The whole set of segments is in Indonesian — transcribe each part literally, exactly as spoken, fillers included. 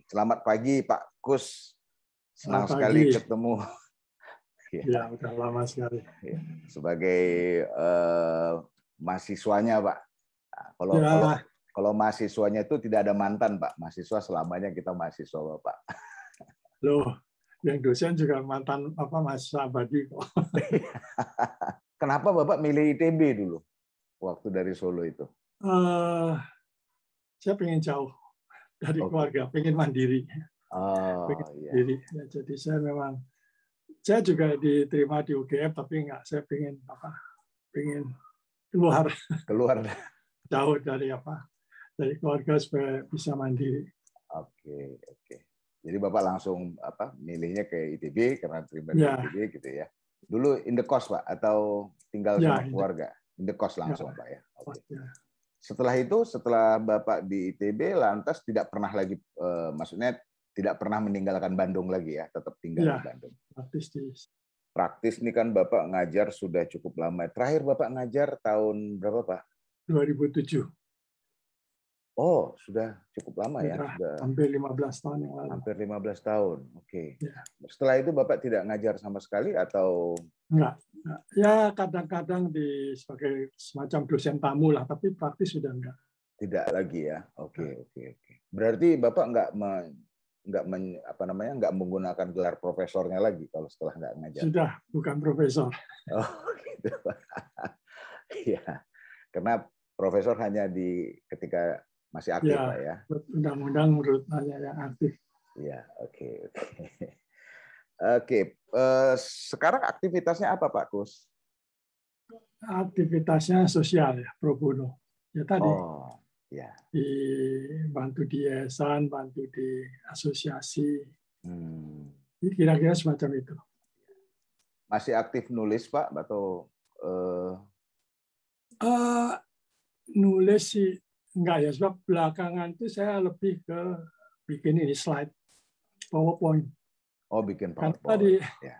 Selamat pagi Pak Kus. Senang Selamat sekali pagi. ketemu. Ya, udah lama sekali. Sebagai uh, mahasiswanya Pak. Nah, kalau ya. kalau kalau mahasiswanya itu tidak ada mantan Pak. Mahasiswa selamanya kita mahasiswa Bapak. Loh, yang dosen juga mantan apa mahasiswa abadi kok. Kenapa Bapak milih I T B dulu waktu dari Solo itu? Uh, saya pengen jauh dari Oke. keluarga, pengen mandiri. Oh, pengen iya. mandiri. Ya, jadi saya memang saya juga diterima di U G M tapi enggak, saya pengen apa? Pengen keluar Keluar. jauh dari apa? Dari keluarga supaya bisa mandiri. Oke, oke. Jadi Bapak langsung apa? Milihnya ke I T B karena terima di Ya. I T B gitu ya. Dulu in the cost Pak atau tinggal Ya, sama keluarga? In the cost langsung ya. Pak ya. Oke. Ya. Setelah itu, setelah Bapak di I T B, lantas tidak pernah lagi, eh, maksudnya tidak pernah meninggalkan Bandung lagi ya, tetap tinggal Ya, di Bandung. praktis di Praktis nih kan Bapak ngajar sudah cukup lama. Terakhir Bapak ngajar tahun berapa Pak? dua ribu tujuh. Oh, sudah cukup lama ya. Sudah Sudah hampir lima belas tahun yang lalu. hampir lima belas tahun. Oke. Ya. Setelah itu Bapak tidak ngajar sama sekali atau? Enggak. Ya kadang-kadang di sebagai semacam dosen tamu lah, tapi praktis sudah enggak. Tidak lagi ya. Oke, oke, oke. Berarti Bapak enggak me, enggak men, apa namanya enggak menggunakan gelar profesornya lagi kalau setelah enggak ngajar. Sudah bukan profesor. Oh, gitu. Iya. Karena profesor hanya di ketika masih aktif ya, Pak ya. Undang-undang menurut hanya yang aktif. Iya, oke, oke. Oke, eh, sekarang aktivitasnya apa Pak Kus? Aktivitasnya sosial ya, pro bono. Ya tadi. Oh, ya. Dibantu di yayasan, bantu di asosiasi. Hmm. Kira-kira semacam itu. Masih aktif nulis Pak atau? Eh... Uh, nulis sih enggak ya, sebab belakangan itu saya lebih ke bikin ini slide PowerPoint. Oh, bikin PowerPoint. Karena tadi ya.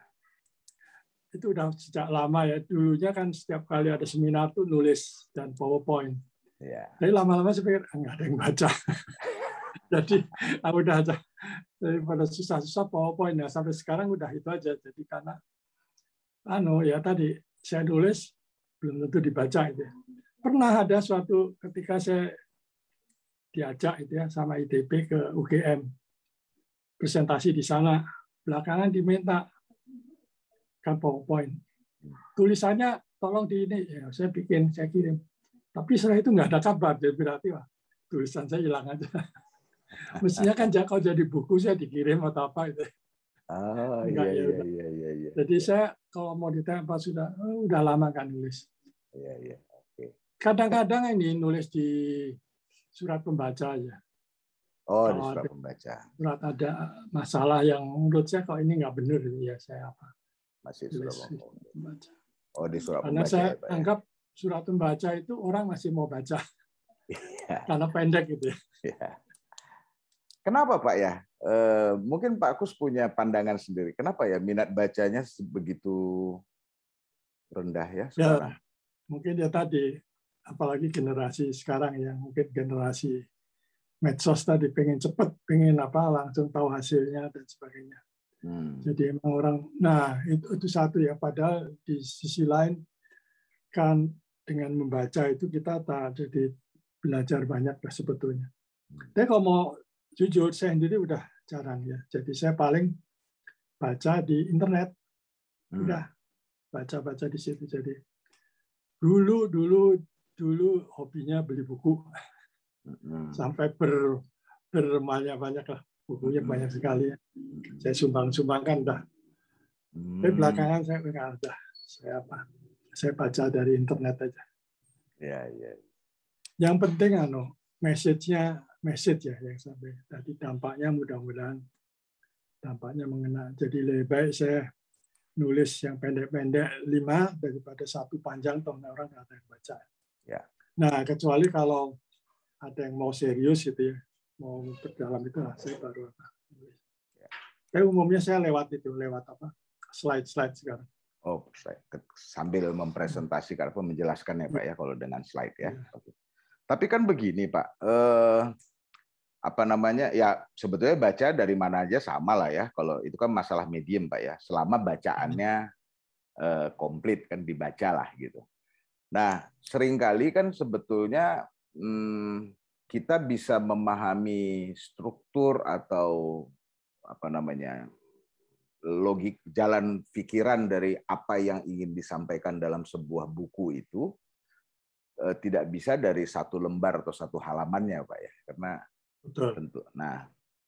Itu udah sejak lama ya. Dulunya kan setiap kali ada seminar tuh nulis dan PowerPoint. Ya. Tapi lama-lama saya pikir enggak ada yang baca. Jadi aku udah aja daripada susah-susah PowerPoint ya, sampai sekarang udah itu aja. Jadi karena anu ya tadi saya nulis belum tentu dibaca itu. Pernah ada suatu ketika saya diajak itu ya sama I T B ke U G M presentasi di sana, belakangan diminta kan PowerPoint. Tulisannya tolong di ini ya, saya bikin, saya kirim. Tapi setelah itu nggak ada kabar, jadi berarti wah, tulisan saya hilang aja. Mestinya kan kalau jadi buku saya dikirim atau apa itu. Oh, Enggak, iya, ya iya, udah. iya, iya, iya. Jadi saya kalau mau ditanya Pak sudah, oh, udah lama kan nulis. Iya, iya. Oke. Kadang-kadang ini nulis di surat pembaca aja. Oh, kalau di surat ada, pembaca. Surat ada masalah yang menurut saya kalau ini nggak benar, ya saya apa? Masih Tulis surat pembaca. Oh, di surat Karena pembaca saya ya, Pak, ya? anggap surat pembaca itu orang masih mau baca. Ya. Karena pendek gitu ya. Ya. Kenapa Pak ya? Eh, mungkin Pak Kus punya pandangan sendiri. Kenapa ya minat bacanya begitu rendah ya sekarang? Ya, mungkin ya tadi, apalagi generasi sekarang yang mungkin generasi medsos tadi pengen cepat, pengen apa langsung tahu hasilnya dan sebagainya. Hmm. Jadi emang orang, nah itu itu satu ya. Padahal di sisi lain kan dengan membaca itu kita tak jadi belajar banyak lah sebetulnya. Hmm. Tapi kalau mau jujur saya sendiri udah jarang ya. Jadi saya paling baca di internet, hmm. udah baca-baca di situ. Jadi dulu dulu dulu hobinya beli buku. Hmm. Sampai ber berbanyak-banyak lah, bukunya hmm. banyak sekali. Hmm. Saya sumbang-sumbangkan dah. Hmm. Tapi belakangan saya enggak ada. Saya apa? Saya baca dari internet aja. Ya, ya. Yang penting anu, message-nya message ya yang sampai tadi dampaknya mudah-mudahan dampaknya mengena. Jadi lebih baik saya nulis yang pendek-pendek lima daripada satu panjang toh orang nggak ada yang baca. Ya. Nah, kecuali kalau ada yang mau serius gitu ya, mau berdalam itu lah saya baru apa. Ya. Tapi umumnya saya lewat itu, lewat apa? Slide-slide sekarang. Oh, slide. Sambil mempresentasikan atau menjelaskan ya Pak ya kalau dengan slide ya. Ya. Oke. Tapi kan begini Pak, eh, apa namanya ya sebetulnya baca dari mana aja sama lah ya. Kalau itu kan masalah medium Pak ya. Selama bacaannya eh, komplit kan dibaca lah gitu. Nah seringkali kan sebetulnya hmm, kita bisa memahami struktur atau apa namanya logik jalan pikiran dari apa yang ingin disampaikan dalam sebuah buku itu eh, tidak bisa dari satu lembar atau satu halamannya Pak ya. Karena Betul. tentu. Nah,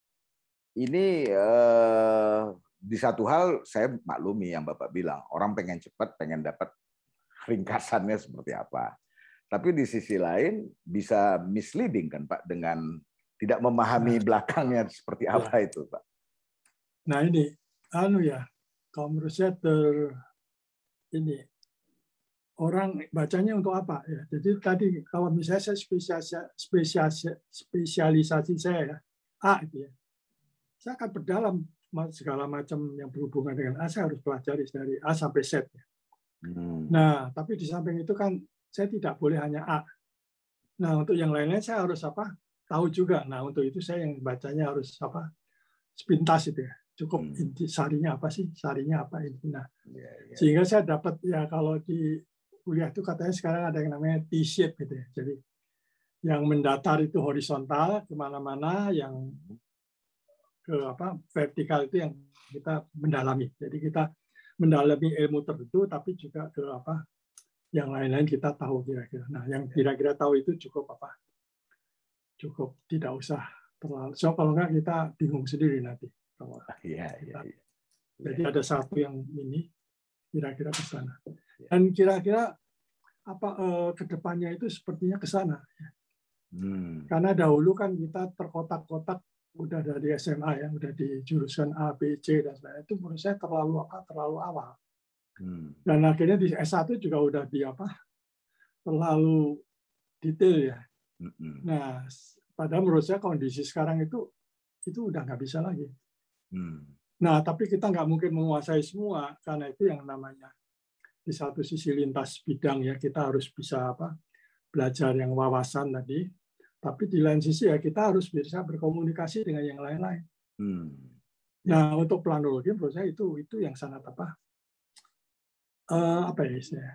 ini eh, di satu hal saya maklumi yang Bapak bilang, orang pengen cepat, pengen dapat ringkasannya seperti apa. Tapi di sisi lain bisa misleading kan Pak dengan tidak memahami nah, belakangnya seperti ya. Apa itu Pak. Nah ini, anu ya, kalau menurut saya ter, ini orang bacanya untuk apa ya? Jadi tadi kalau misalnya saya spesialisasi, spesialisasi, spesialisasi saya ya, A gitu ya, saya akan berdalam segala macam yang berhubungan dengan A, saya harus pelajari dari A sampai Z. Ya. Hmm. Nah, tapi di samping itu kan saya tidak boleh hanya A. Nah, untuk yang lainnya saya harus apa? Tahu juga. Nah, untuk itu saya yang bacanya harus apa? Sepintas itu ya. Cukup hmm. inti sarinya apa sih? Sarinya apa ini? Nah, ya, ya. Sehingga saya dapat ya kalau di kuliah itu katanya sekarang ada yang namanya T-shape gitu ya. Jadi yang mendatar itu horizontal kemana-mana, yang ke apa vertikal itu yang kita mendalami. Jadi kita mendalami ilmu tertentu, tapi juga ke apa yang lain-lain kita tahu kira-kira. Nah, yang kira-kira tahu itu cukup apa? Cukup tidak usah terlalu. So kalau enggak kita bingung sendiri nanti. Kalau ya, ya, ya. Jadi ada satu yang ini kira-kira ke sana. Dan kira-kira apa eh, kedepannya itu sepertinya ke sana. Hmm. Karena dahulu kan kita terkotak-kotak udah dari S M A ya, udah di jurusan A, B, C dan sebagainya. Itu menurut saya terlalu apa? Terlalu awal. Hmm. Dan akhirnya di S satu juga udah di apa? Terlalu detail ya. Hmm. Nah, padahal menurut saya kondisi sekarang itu itu udah nggak bisa lagi. Hmm. Nah, tapi kita nggak mungkin menguasai semua karena itu yang namanya di satu sisi lintas bidang ya kita harus bisa apa? Belajar yang wawasan tadi. Tapi di lain sisi ya kita harus bisa berkomunikasi dengan yang lain-lain. Hmm. Nah untuk planologi menurut saya itu itu yang sangat apa uh, apa ya istilahnya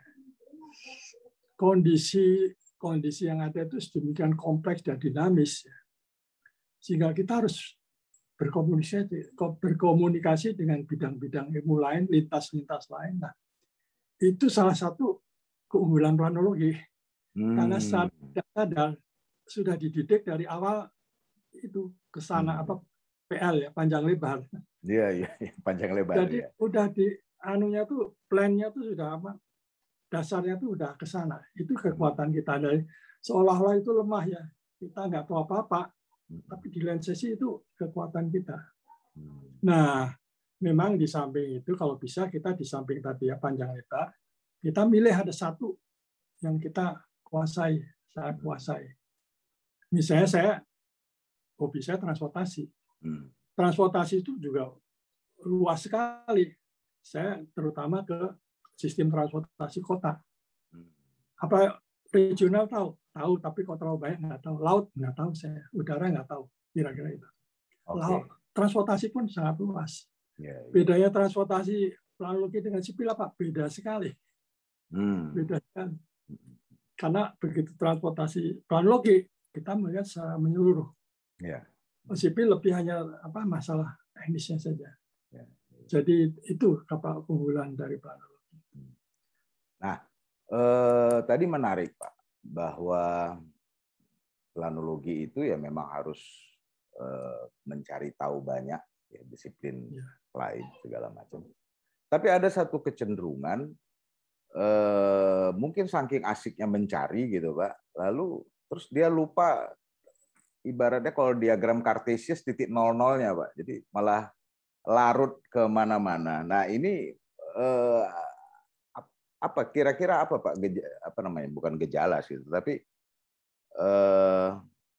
kondisi kondisi yang ada itu sedemikian kompleks dan dinamis ya. Sehingga kita harus berkomunikasi berkomunikasi dengan bidang-bidang ilmu lain, lintas-lintas lain. Nah itu salah satu keunggulan planologi hmm. karena sadar sudah dididik dari awal itu ke sana hmm. apa P L ya panjang lebar. Iya iya panjang lebar. Jadi ya. Udah di anunya tuh plannya tuh sudah apa dasarnya tuh udah ke sana. Itu kekuatan kita dari seolah-olah itu lemah ya. Kita nggak tahu apa-apa. Hmm. Tapi di lain sisi itu kekuatan kita. Hmm. Nah, memang di samping itu kalau bisa kita di samping tadi ya panjang lebar, kita milih ada satu yang kita kuasai, saya kuasai. Misalnya saya, hobi saya transportasi. Hmm. Transportasi itu juga luas sekali. Saya terutama ke sistem transportasi kota. Hmm. Apa regional tahu? Tahu, tapi kok terlalu banyak nggak tahu. Laut nggak tahu saya. Udara nggak tahu. Kira-kira itu. Okay. Laut, transportasi pun sangat luas. Yeah, yeah. Bedanya transportasi planologi dengan sipil apa? Beda sekali. Hmm. Beda sekali. Karena begitu transportasi planologi, kita melihat secara menyeluruh. Ya. Sipil lebih hanya apa masalah teknisnya saja. Ya. Jadi itu apa keunggulan dari planologi. Nah, eh, tadi menarik Pak bahwa planologi itu ya memang harus eh, mencari tahu banyak ya, disiplin ya. Lain segala macam. Tapi ada satu kecenderungan eh, mungkin saking asiknya mencari gitu Pak, lalu terus dia lupa ibaratnya kalau diagram Kartesius titik nol-nolnya, Pak. Jadi malah larut ke mana-mana. Nah, ini eh, apa kira-kira apa Pak Geja, apa namanya? Bukan gejala sih, tapi eh,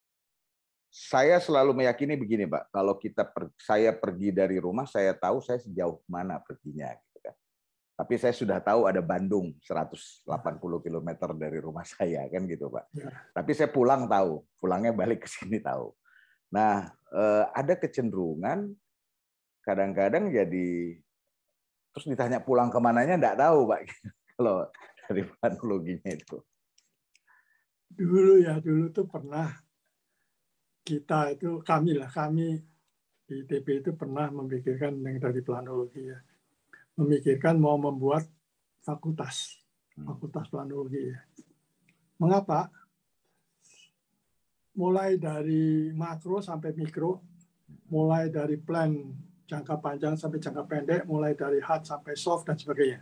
saya selalu meyakini begini, Pak. Kalau kita per, saya pergi dari rumah, saya tahu saya sejauh mana perginya. Tapi saya sudah tahu ada Bandung seratus delapan puluh kilometer dari rumah saya kan gitu Pak. Ya. Tapi saya pulang tahu, pulangnya balik ke sini tahu. Nah, ada kecenderungan kadang-kadang jadi terus ditanya pulang kemananya nggak tahu, Pak. Kalau dari planologinya itu. Dulu ya, dulu tuh pernah kita itu, kami lah, kami di I T B itu pernah memikirkan yang dari planologi ya. Memikirkan mau membuat fakultas, fakultas planologi ya. Mengapa? Mulai dari makro sampai mikro, mulai dari plan jangka panjang sampai jangka pendek, mulai dari hard sampai soft dan sebagainya.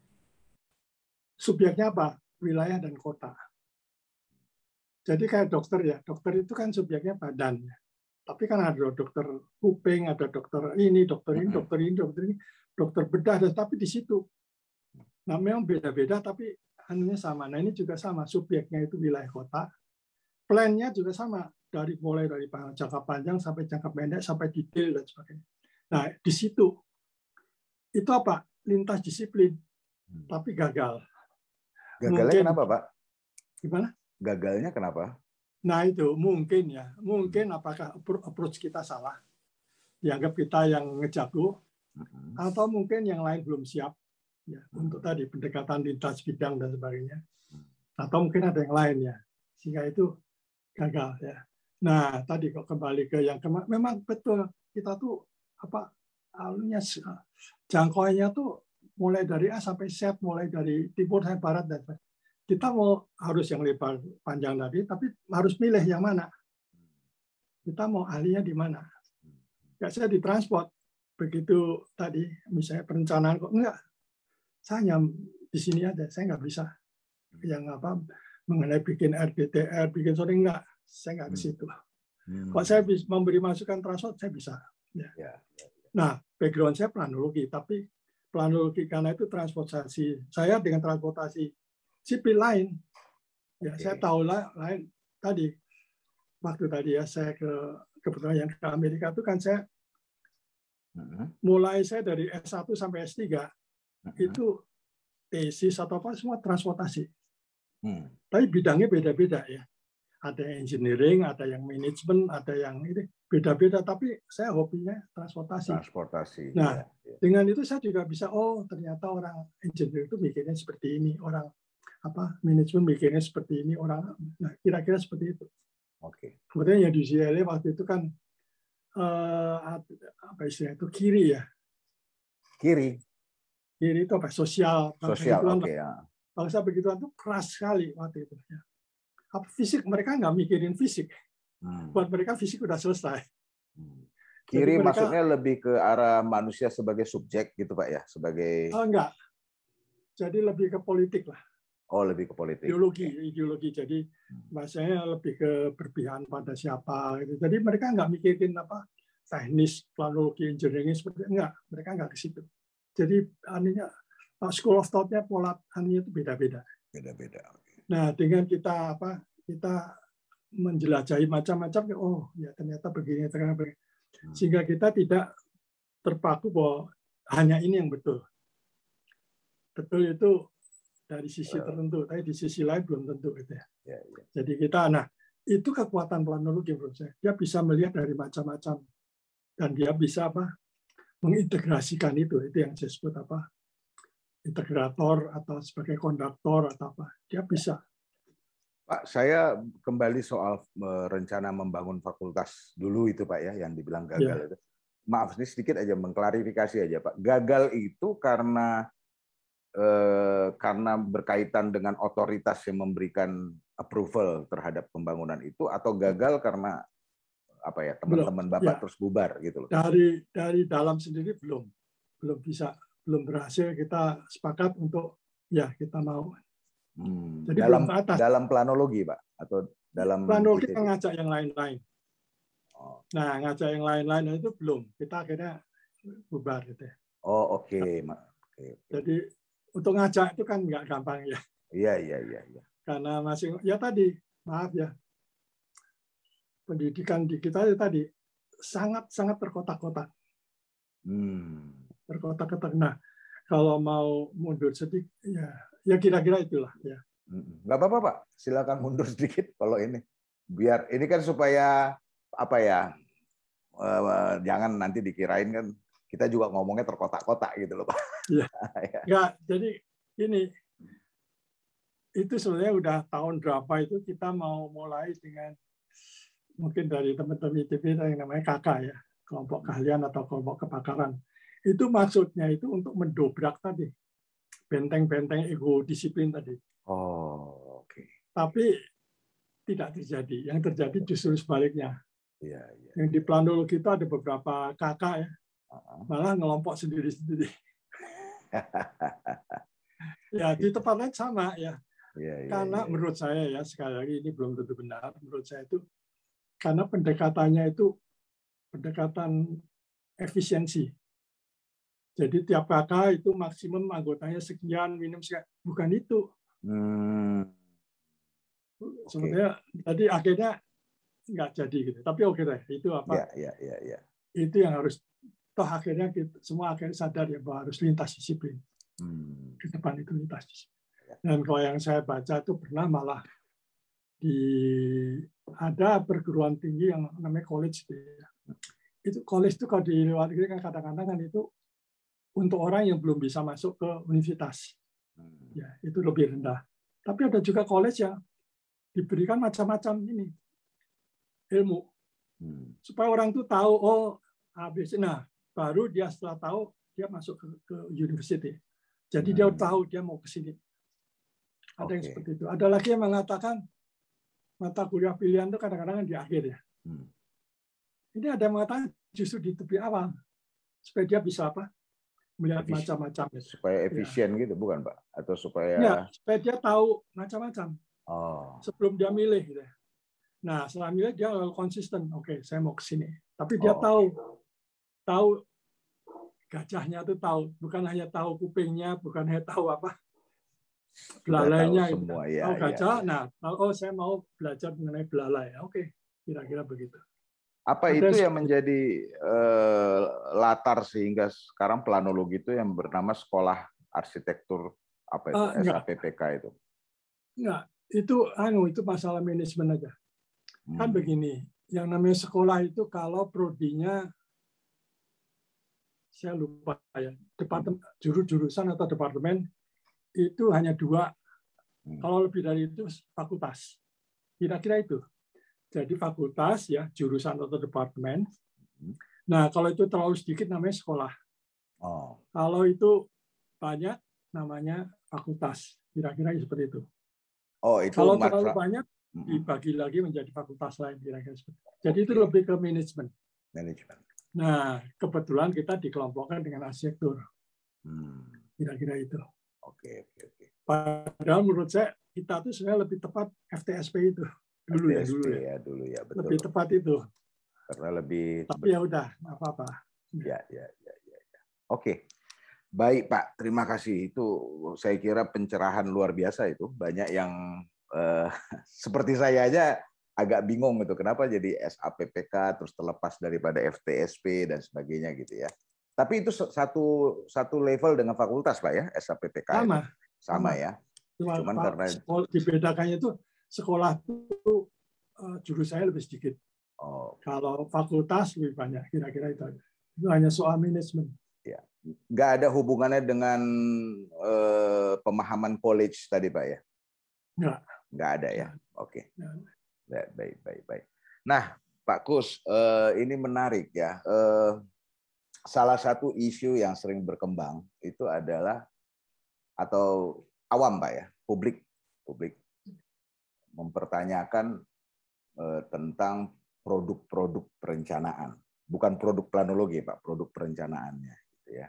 Subjeknya apa? Wilayah dan kota. Jadi kayak dokter ya, dokter itu kan subjeknya badan ya. Tapi kan ada dokter kuping, ada dokter ini, dokter ini, dokter ini, dokter ini, dokter bedah, tapi di situ. Nah memang beda-beda, tapi anunya sama. Nah ini juga sama, subjeknya itu wilayah kota, plan-nya juga sama, dari mulai dari jangka panjang sampai jangka pendek sampai detail dan sebagainya. Nah di situ itu apa? Lintas disiplin, tapi gagal. Gagalnya mungkin, kenapa, Pak? Gimana? Gagalnya kenapa? Nah itu mungkin ya, mungkin apakah approach kita salah, dianggap kita yang ngejago, uh-huh. atau mungkin yang lain belum siap ya uh-huh. untuk tadi pendekatan lintas bidang dan sebagainya, atau mungkin ada yang lain ya, sehingga itu gagal ya. Nah tadi kok kembali ke yang kema- memang betul kita tuh apa alunya jangkauannya tuh mulai dari A sampai Z, mulai dari timur sampai barat dan sebagainya. Kita mau harus yang lebar panjang tadi, tapi harus milih yang mana. Kita mau ahlinya di mana. Nggak saya di transport. Begitu tadi, misalnya perencanaan kok enggak. Saya hanya di sini aja, saya nggak bisa. Yang apa mengenai bikin R D T R, bikin sorry enggak. Saya nggak ke situ. Hmm. Kalau saya bisa memberi masukan transport, saya bisa. Ya. Ya, ya, ya. Nah, background saya planologi, tapi planologi karena itu transportasi. Saya dengan transportasi sipil lain, ya okay. Saya tahu lah lain tadi waktu tadi ya saya ke kebetulan yang ke Amerika itu kan saya uh-huh. mulai saya dari S satu sampai S tiga uh-huh. itu tesis atau apa semua transportasi, uh-huh. tapi bidangnya beda-beda ya, ada yang engineering, ada yang manajemen, ada yang ini beda-beda, tapi saya hobinya transportasi. Transportasi. Nah ya, ya. Dengan itu saya juga bisa oh ternyata orang engineer itu mikirnya seperti ini, orang apa manajemen mikirnya seperti ini, orang nah kira-kira seperti itu. Oke. Okay. Kemudian ya di U C L A waktu itu kan eh, apa istilahnya itu kiri ya. Kiri. Kiri itu apa? Sosial. Sosial. Oke okay, ya. Bangsa begituan itu keras sekali waktu itu. Ya. Apa fisik mereka nggak mikirin fisik. Hmm. Buat mereka fisik udah selesai. Hmm. Kiri mereka, maksudnya lebih ke arah manusia sebagai subjek gitu Pak ya, sebagai. Oh, enggak. Jadi lebih ke politik lah. Oh, lebih ke politik. Ideologi, okay. ideologi. Jadi bahasanya lebih ke berpihakan pada siapa. Gitu. Jadi mereka nggak mikirin apa teknis, planologi, engineering seperti enggak. Mereka nggak ke situ. Jadi anunya school of thought-nya pola anunya itu beda-beda. Beda-beda. Okay. Nah, dengan kita apa kita menjelajahi macam-macam, oh ya ternyata begini, ternyata begini. Sehingga kita tidak terpaku bahwa hanya ini yang betul. Betul itu dari sisi tertentu, tapi di sisi lain belum tentu gitu ya. Ya, ya. Jadi kita, nah itu kekuatan planologi menurut saya. Dia bisa melihat dari macam-macam dan dia bisa apa mengintegrasikan itu, itu yang saya sebut apa integrator atau sebagai konduktor atau apa. Dia bisa. Pak, saya kembali soal rencana membangun fakultas dulu itu Pak ya, yang dibilang gagal ya. Itu. Maaf ini sedikit aja mengklarifikasi aja Pak. Gagal itu karena Eh, karena berkaitan dengan otoritas yang memberikan approval terhadap pembangunan itu, atau gagal karena apa ya teman-teman Bapak ya, terus bubar gitu loh. Dari dari dalam sendiri belum belum bisa belum berhasil kita sepakat untuk ya kita mau. Hmm. Jadi dalam belum atas. Dalam planologi Pak atau dalam planologi kita ngajak yang lain-lain. Oh. Nah ngajak yang lain-lain itu belum, kita akhirnya bubar gitu ya. Oh oke okay. Nah, okay. Jadi untuk ngajak itu kan nggak gampang ya. Iya, iya, iya. Ya. Karena masih, ya tadi, maaf ya, pendidikan di kita itu tadi sangat-sangat terkotak-kotak. Hmm. Terkotak-kotak. Nah, kalau mau mundur sedikit, ya, ya kira-kira itulah. Ya. Nggak apa-apa, Pak. Silakan mundur sedikit kalau ini. Biar ini kan supaya apa ya? Uh, jangan nanti dikirain kan kita juga ngomongnya terkotak-kotak gitu loh Pak. Iya. Enggak, jadi ini itu sebenarnya udah tahun berapa itu kita mau mulai dengan mungkin dari teman-teman I T B yang namanya K K ya, kelompok keahlian atau kelompok kepakaran. Itu maksudnya itu untuk mendobrak tadi benteng-benteng ego disiplin tadi. Oh, oke. Okay. Tapi tidak terjadi. Yang terjadi justru sebaliknya. Iya, iya. Yang di planologi itu ada beberapa K K ya, malah ngelompok sendiri-sendiri. Ya di tempat lain sama ya. Ya, ya, karena ya, ya. Menurut saya ya sekali lagi ini belum tentu benar. Menurut saya itu karena pendekatannya itu pendekatan efisiensi. Jadi tiap K K itu maksimum anggotanya sekian, minum sekian. Bukan itu. Hmm. Sebenarnya okay. Tadi akhirnya nggak jadi gitu. Tapi oke deh, itu apa? Ya, ya, ya, ya. Itu yang harus. Toh akhirnya kita semua akhirnya sadar ya bahwa harus lintas disiplin. Hmm. Ke depan itu lintas disiplin. Dan kalau yang saya baca itu pernah malah di ada perguruan tinggi yang namanya college itu. Itu college itu kalau di luar negeri kan kadang-kadang kan itu untuk orang yang belum bisa masuk ke universitas. Ya, itu lebih rendah. Tapi ada juga college yang diberikan macam-macam ini ilmu. Supaya orang itu tahu oh habis nah baru dia setelah tahu dia masuk ke, ke university. Jadi hmm. dia tahu dia mau ke sini. Ada okay. yang seperti itu. Ada lagi yang mengatakan mata kuliah pilihan itu kadang-kadang di akhir ya. Hmm. Ini ada yang mengatakan justru di tepi awal supaya dia bisa apa? Melihat macam-macam. Supaya efisien ya. Gitu, bukan Pak? Atau supaya ya, supaya dia tahu macam-macam. Oh. Sebelum dia milih. Gitu. Nah, setelah milih dia lalu konsisten. Oke, okay, saya mau ke sini. Tapi dia oh, tahu, okay. tahu gajahnya itu tahu, bukan hanya tahu kupingnya, bukan hanya tahu apa belalainya. Tahu semua, ya, tahu gajah. Ya, ya. Nah, oh saya mau belajar mengenai belalai. Oke, okay. Kira-kira begitu. Apa Ada itu yang menjadi eh, latar sehingga sekarang planologi itu yang bernama Sekolah Arsitektur apa itu uh, S A P P K itu? Enggak, itu anu itu masalah manajemen aja. Hmm. Kan begini, yang namanya sekolah itu kalau prodinya saya lupa ya, departemen juru-jurusan atau departemen itu hanya dua. Hmm. Kalau lebih dari itu fakultas. Kira-kira itu. Jadi fakultas ya, jurusan atau departemen. Nah, kalau itu terlalu sedikit namanya sekolah. Oh. Kalau itu banyak namanya fakultas. Kira-kira seperti itu. Oh, itu kalau terlalu banyak dibagi lagi menjadi fakultas lain kira-kira seperti itu. Jadi okay. itu lebih ke manajemen. Manajemen. Nah, kebetulan kita dikelompokkan dengan arsitektur. Hmm. Kira-kira itu. Oke, oke, oke. Padahal menurut saya kita tuh sebenarnya lebih tepat F T S P itu. Dulu F T S P, ya dulu ya. ya dulu ya betul. Lebih tepat itu. Karena lebih. Tapi ya udah nggak apa-apa. Ya ya ya ya. ya. Oke, baik Pak. Terima kasih itu saya kira pencerahan luar biasa itu. Banyak yang eh, seperti saya aja agak bingung gitu. Kenapa jadi S A P P K terus terlepas daripada F T S P dan sebagainya gitu ya. Tapi itu satu satu level dengan fakultas Pak ya S A P P K. Sama. Itu. Sama, sama ya. Cuma Cuman Pak, karena dibedakannya itu sekolah itu uh, jurusannya lebih sedikit. Oh. Kalau fakultas lebih banyak, kira-kira itu aja. Itu hanya soal manajemen. Ya, nggak ada hubungannya dengan uh, pemahaman college tadi Pak ya? Nggak. Nggak ada ya. Oke. Okay. Baik, baik, baik. Nah, Pak Kus, uh, ini menarik ya. Uh, salah satu isu yang sering berkembang itu adalah atau awam Pak ya, publik, publik. mempertanyakan eh, tentang produk-produk perencanaan, bukan produk planologi, Pak, produk perencanaannya, gitu ya.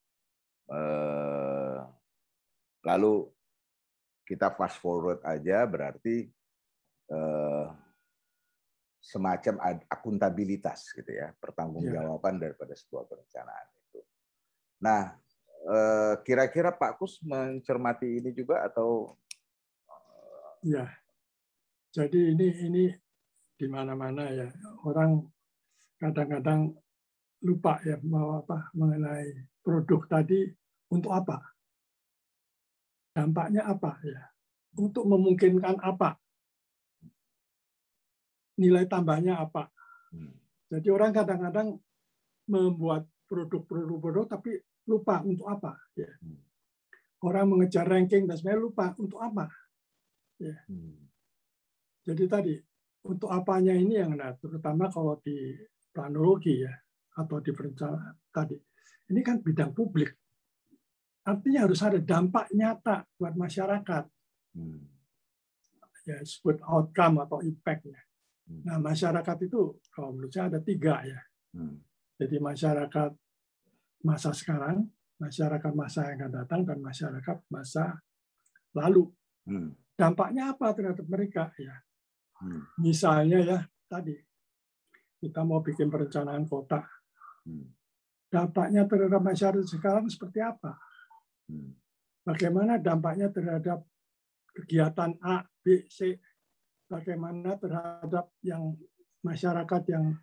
Eh, lalu kita fast forward aja, berarti eh, semacam akuntabilitas, gitu ya, pertanggungjawaban ya. Daripada sebuah perencanaan itu. Nah, eh, kira-kira Pak Kus mencermati ini juga atau? Ya. Jadi ini ini di mana-mana ya orang kadang-kadang lupa ya mau apa mengenai produk tadi untuk apa, dampaknya apa ya, untuk memungkinkan apa, nilai tambahnya apa. Hmm. Jadi orang kadang-kadang membuat produk-produk tapi lupa untuk apa. Ya. Hmm. Orang mengejar ranking dan sebenarnya lupa untuk apa. Ya. Hmm. Jadi tadi untuk apanya ini yang nah, terutama kalau di planologi ya atau di perencanaan tadi ini kan bidang publik. Artinya harus ada dampak nyata buat masyarakat. Hmm. Ya, disebut outcome atau impact-nya. Nah, masyarakat itu kalau menurut saya ada tiga ya. Hmm. Jadi masyarakat masa sekarang, masyarakat masa yang akan datang, dan masyarakat masa lalu. Hmm. Dampaknya apa terhadap mereka? Ya, hmm. Misalnya ya tadi kita mau bikin perencanaan kota. Hmm. Dampaknya terhadap masyarakat sekarang seperti apa? Hmm. Bagaimana dampaknya terhadap kegiatan A, B, C? Bagaimana terhadap yang masyarakat yang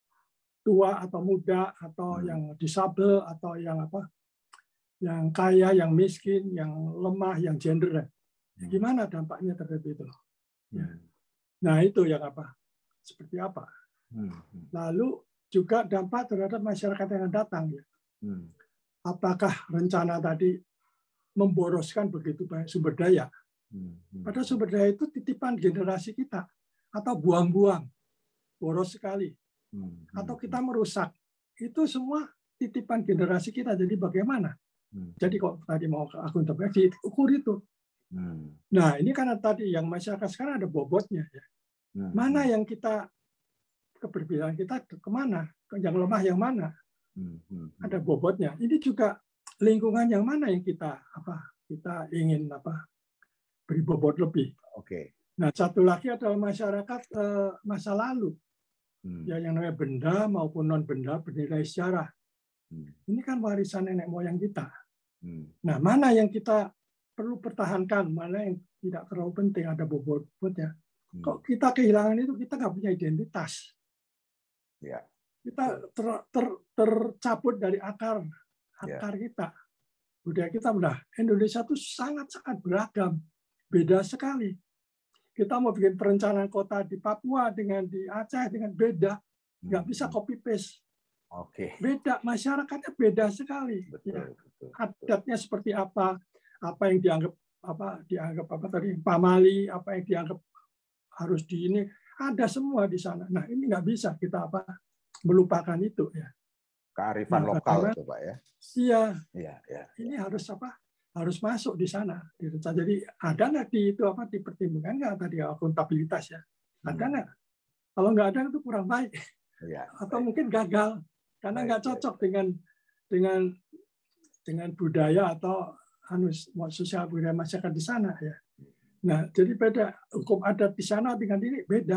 tua atau muda atau hmm. yang disabel atau yang apa, yang kaya, yang miskin, yang lemah, yang gender, hmm. gimana dampaknya terhadap itu? Hmm. Nah itu yang apa? Seperti apa? Hmm. Lalu juga dampak terhadap masyarakat yang datang. Ya. Hmm. Apakah rencana tadi memboroskan begitu banyak sumber daya? Hmm. Padahal sumber daya itu titipan generasi kita atau buang-buang, boros sekali. Hmm. Atau kita merusak, itu semua titipan generasi kita. Jadi bagaimana? Hmm. Jadi kok tadi mau akuntabel ukur itu. Hmm. Nah ini karena tadi yang masyarakat sekarang ada bobotnya. Ya. Hmm. Mana yang kita keberbedaan kita kemana? Yang lemah yang mana? Hmm. Hmm. Ada bobotnya. Ini juga lingkungan yang mana yang kita apa? Kita ingin apa? Beri bobot lebih. Oke. Okay. Nah satu lagi adalah masyarakat eh, masa lalu. Hmm. Ya, yang namanya benda maupun non benda bernilai sejarah. Hmm. Ini kan warisan nenek moyang kita. Hmm. Nah, mana yang kita perlu pertahankan, mana yang tidak terlalu penting, ada bobot-bobotnya. Hmm. Kok kita kehilangan itu, kita nggak punya identitas. Ya. Kita ter, ter, tercabut dari akar, akar ya. Kita. Budaya kita udah. Indonesia itu sangat-sangat beragam, beda sekali. Kita mau bikin perencanaan kota di Papua dengan di Aceh dengan beda, nggak hmm. bisa copy paste. Oke. Beda, masyarakatnya beda sekali. Betul, ya. betul, Adatnya seperti apa, apa yang dianggap apa dianggap apa tadi pamali, apa yang dianggap harus di ini, ada semua di sana. Nah ini nggak bisa kita apa melupakan itu ya. Kearifan nah, lokal itu Pak ya. Iya. Iya, iya. Ini ya. harus apa? Harus masuk di sana. Jadi ada nggak di itu apa dipertimbangkan nggak tadi akuntabilitas ya? Ada nggak? Hmm. Kalau nggak ada itu kurang baik. Ya, atau baik. mungkin gagal karena nggak cocok baik. dengan dengan dengan budaya atau anu sosial budaya masyarakat di sana ya. Nah jadi beda hukum adat di sana dengan ini beda,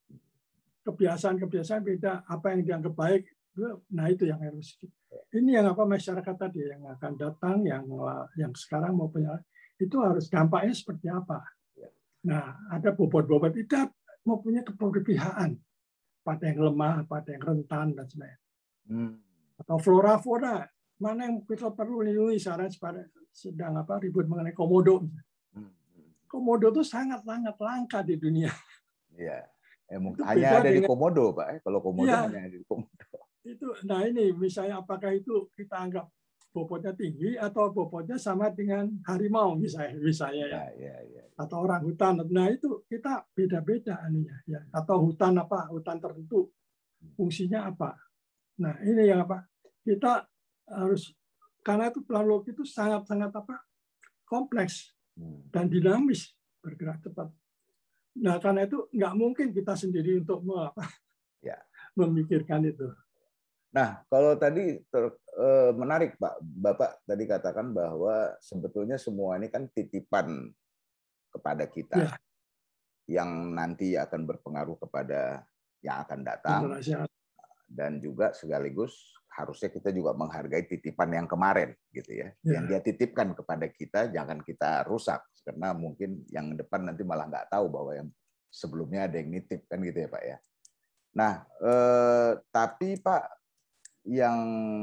kebiasaan-kebiasaan beda, apa yang dianggap baik. Nah itu yang harus ini yang apa masyarakat tadi yang akan datang yang yang sekarang mau punya itu harus dampaknya seperti apa. Nah ada bobot-bobot itu mau punya keberpihakan pada yang lemah, pada yang rentan dan sebagainya. Hmm. Atau flora fauna mana yang kita perlu lindungi sekarang sedang apa ribut mengenai komodo. Hmm. Komodo itu sangat-sangat langka di dunia. Iya. Eh, hanya ada dengan, di Komodo, Pak. Kalau Komodo ya, hanya ada di Komodo. Itu, nah ini misalnya apakah itu kita anggap bobotnya tinggi atau bobotnya sama dengan harimau misalnya, misalnya ya, ya, ya, ya. Atau orang hutan. Nah itu kita beda-beda aninya ya. Atau hutan apa? Hutan tertentu fungsinya apa? Nah ini yang apa? Kita harus karena itu planologi itu sangat-sangat apa? Kompleks dan dinamis, bergerak cepat. Nah karena itu nggak mungkin kita sendiri untuk apa? Ya. Memikirkan itu. Nah, kalau tadi ter, eh, menarik Pak, Bapak tadi katakan bahwa sebetulnya semua ini kan titipan kepada kita ya. Yang nanti akan berpengaruh kepada yang akan datang Generasi. Dan juga sekaligus harusnya kita juga menghargai titipan yang kemarin, gitu ya. ya. Yang dia titipkan kepada kita jangan kita rusak karena mungkin yang depan nanti malah nggak tahu bahwa yang sebelumnya ada yang nitip kan gitu ya Pak ya. Nah, eh, tapi Pak yang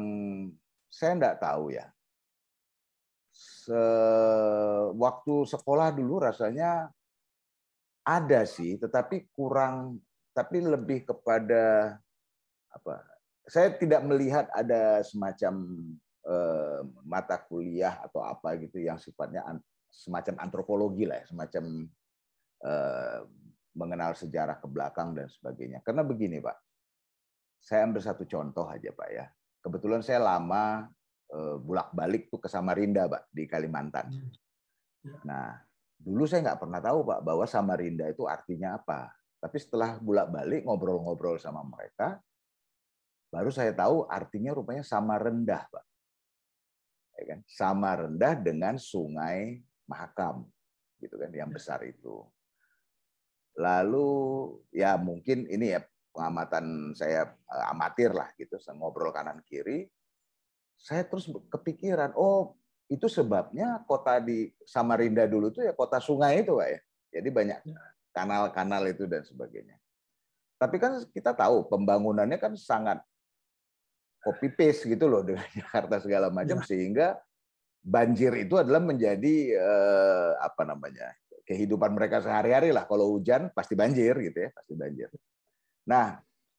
saya enggak tahu ya. Waktu sekolah dulu rasanya ada sih, tetapi kurang, tapi lebih kepada apa? Saya tidak melihat ada semacam eh, mata kuliah atau apa gitu yang sifatnya an, semacam antropologi lah, ya, semacam eh, mengenal sejarah ke belakang dan sebagainya. Karena begini, Pak. Saya ambil satu contoh aja, Pak ya. Kebetulan saya lama eh, bolak-balik tuh ke Samarinda, Pak, di Kalimantan. Nah, dulu saya nggak pernah tahu, Pak, bahwa Samarinda itu artinya apa. Tapi setelah bolak-balik ngobrol-ngobrol sama mereka, baru saya tahu artinya rupanya sama rendah, Pak. Ya kan? Sama rendah dengan Sungai Mahakam, gitu kan, yang besar itu. Lalu ya mungkin ini ya pengamatan saya amatir lah gitu, saya ngobrol kanan kiri. Saya terus kepikiran, oh itu sebabnya kota di Samarinda dulu tuh ya kota sungai itu, Pak ya. Jadi banyak kanal-kanal itu dan sebagainya. Tapi kan kita tahu pembangunannya kan sangat copy paste gitu loh dengan Jakarta segala macam, ya. Sehingga banjir itu adalah menjadi eh, apa namanya kehidupan mereka sehari-hari lah. Kalau hujan pasti banjir gitu ya, pasti banjir. Nah,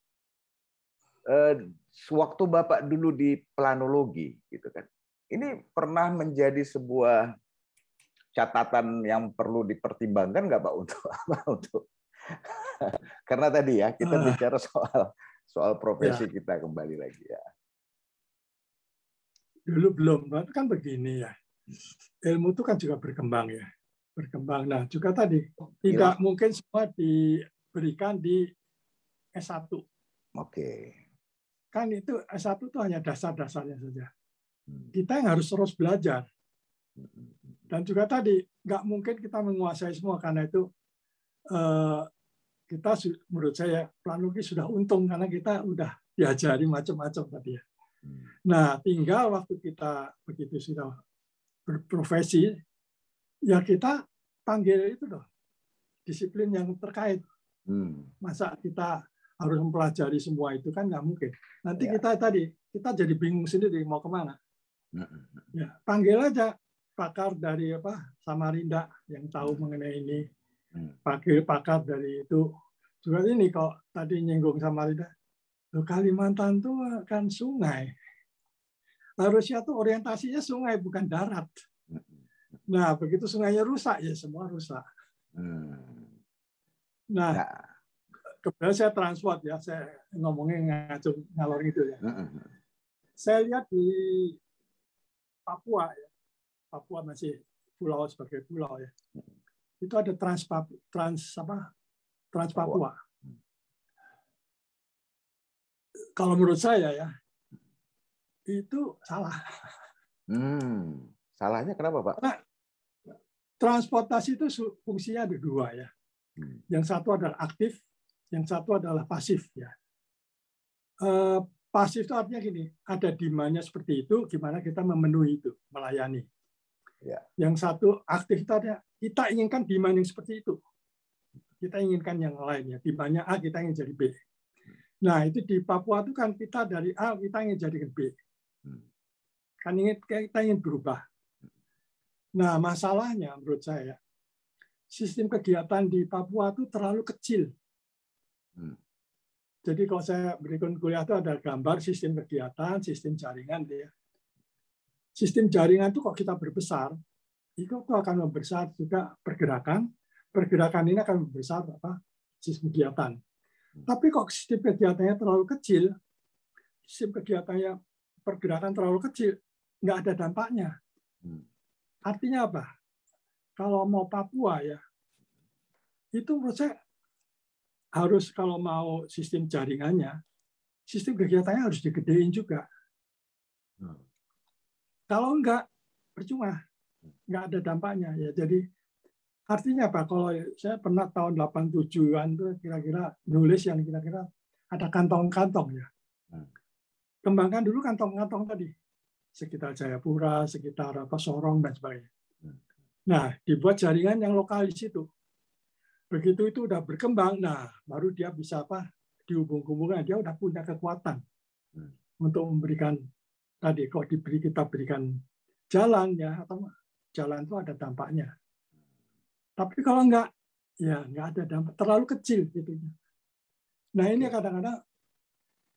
eh, sewaktu Bapak dulu di planologi gitu kan, ini pernah menjadi sebuah catatan yang perlu dipertimbangkan nggak Pak untuk apa untuk karena tadi ya kita bicara soal soal profesi ya. Kita kembali lagi ya. Dulu belum, kan begini ya. Ilmu itu kan juga berkembang ya, berkembang. Nah juga tadi tidak Gila. Mungkin semua diberikan di S satu. Oke. Kan itu S satu itu hanya dasar-dasarnya saja. Kita yang harus terus belajar. Dan juga tadi nggak mungkin kita menguasai semua, karena itu kita menurut saya planologi sudah untung karena kita udah diajari macam-macam tadi ya. Nah tinggal waktu kita begitu sudah berprofesi ya kita panggil itu loh disiplin yang terkait. Masa kita harus mempelajari semua itu kan nggak mungkin. Nanti ya. kita tadi kita jadi bingung sendiri mau kemana. Ya, panggil aja pakar dari apa Samarinda yang tahu mengenai ini. Panggil pakar dari itu. Juga ini kok tadi nyinggung Samarinda. Kalimantan itu kan sungai. Harusnya tuh orientasinya sungai bukan darat. Nah, begitu sungainya rusak ya semua rusak. Nah, kemudian saya transport ya, saya ngomongnya ngacung ngalor gitu ya. Saya lihat di Papua ya, Papua masih pulau sebagai pulau ya. Itu ada trans trans apa trans Papua. Kalau menurut saya ya itu salah. Hmm, salahnya kenapa Pak? Karena transportasi itu fungsinya ada dua ya. Yang satu adalah aktif, yang satu adalah pasif ya. Eh, pasif itu artinya gini, ada demand-nya seperti itu, gimana kita memenuhi itu, melayani. Ya. Yang satu aktif itu artinya kita inginkan demand yang seperti itu. Kita inginkan yang lainnya, demand-nya A, kita ingin jadi B. Nah itu di Papua itu kan kita dari A, kita ingin jadi B. Kan ingin, kita ingin berubah. Nah masalahnya menurut saya, sistem kegiatan di Papua itu terlalu kecil. Hmm. Jadi kalau saya berikan kuliah itu ada gambar sistem kegiatan, sistem jaringan. Ya. Sistem jaringan itu kok kita berbesar, itu akan membesar juga pergerakan. Pergerakan ini akan membesar apa? Sistem kegiatan. Hmm. Tapi kok sistem kegiatannya terlalu kecil, sistem kegiatannya pergerakan terlalu kecil, nggak ada dampaknya. Hmm. Artinya apa? Kalau mau Papua ya, itu menurut saya harus kalau mau sistem jaringannya, sistem kegiatannya harus digedein juga. Hmm. Kalau enggak, percuma. Enggak ada dampaknya. Ya, jadi artinya apa? Kalau saya pernah tahun delapan puluh tujuh-an itu kira-kira nulis yang kira-kira ada kantong-kantong ya. Hmm. Kembangkan dulu kantong-kantong tadi. Sekitar Jayapura, sekitar apa Sorong, dan sebagainya. Nah, dibuat jaringan yang lokal di situ. Begitu itu udah berkembang, nah baru dia bisa apa dihubung-hubungkan, dia udah punya kekuatan hmm. untuk memberikan tadi kok diberi kita berikan jalan ya atau jalan itu ada dampaknya. Tapi kalau enggak, ya enggak ada dampak, terlalu kecil gitu. Nah ini kadang-kadang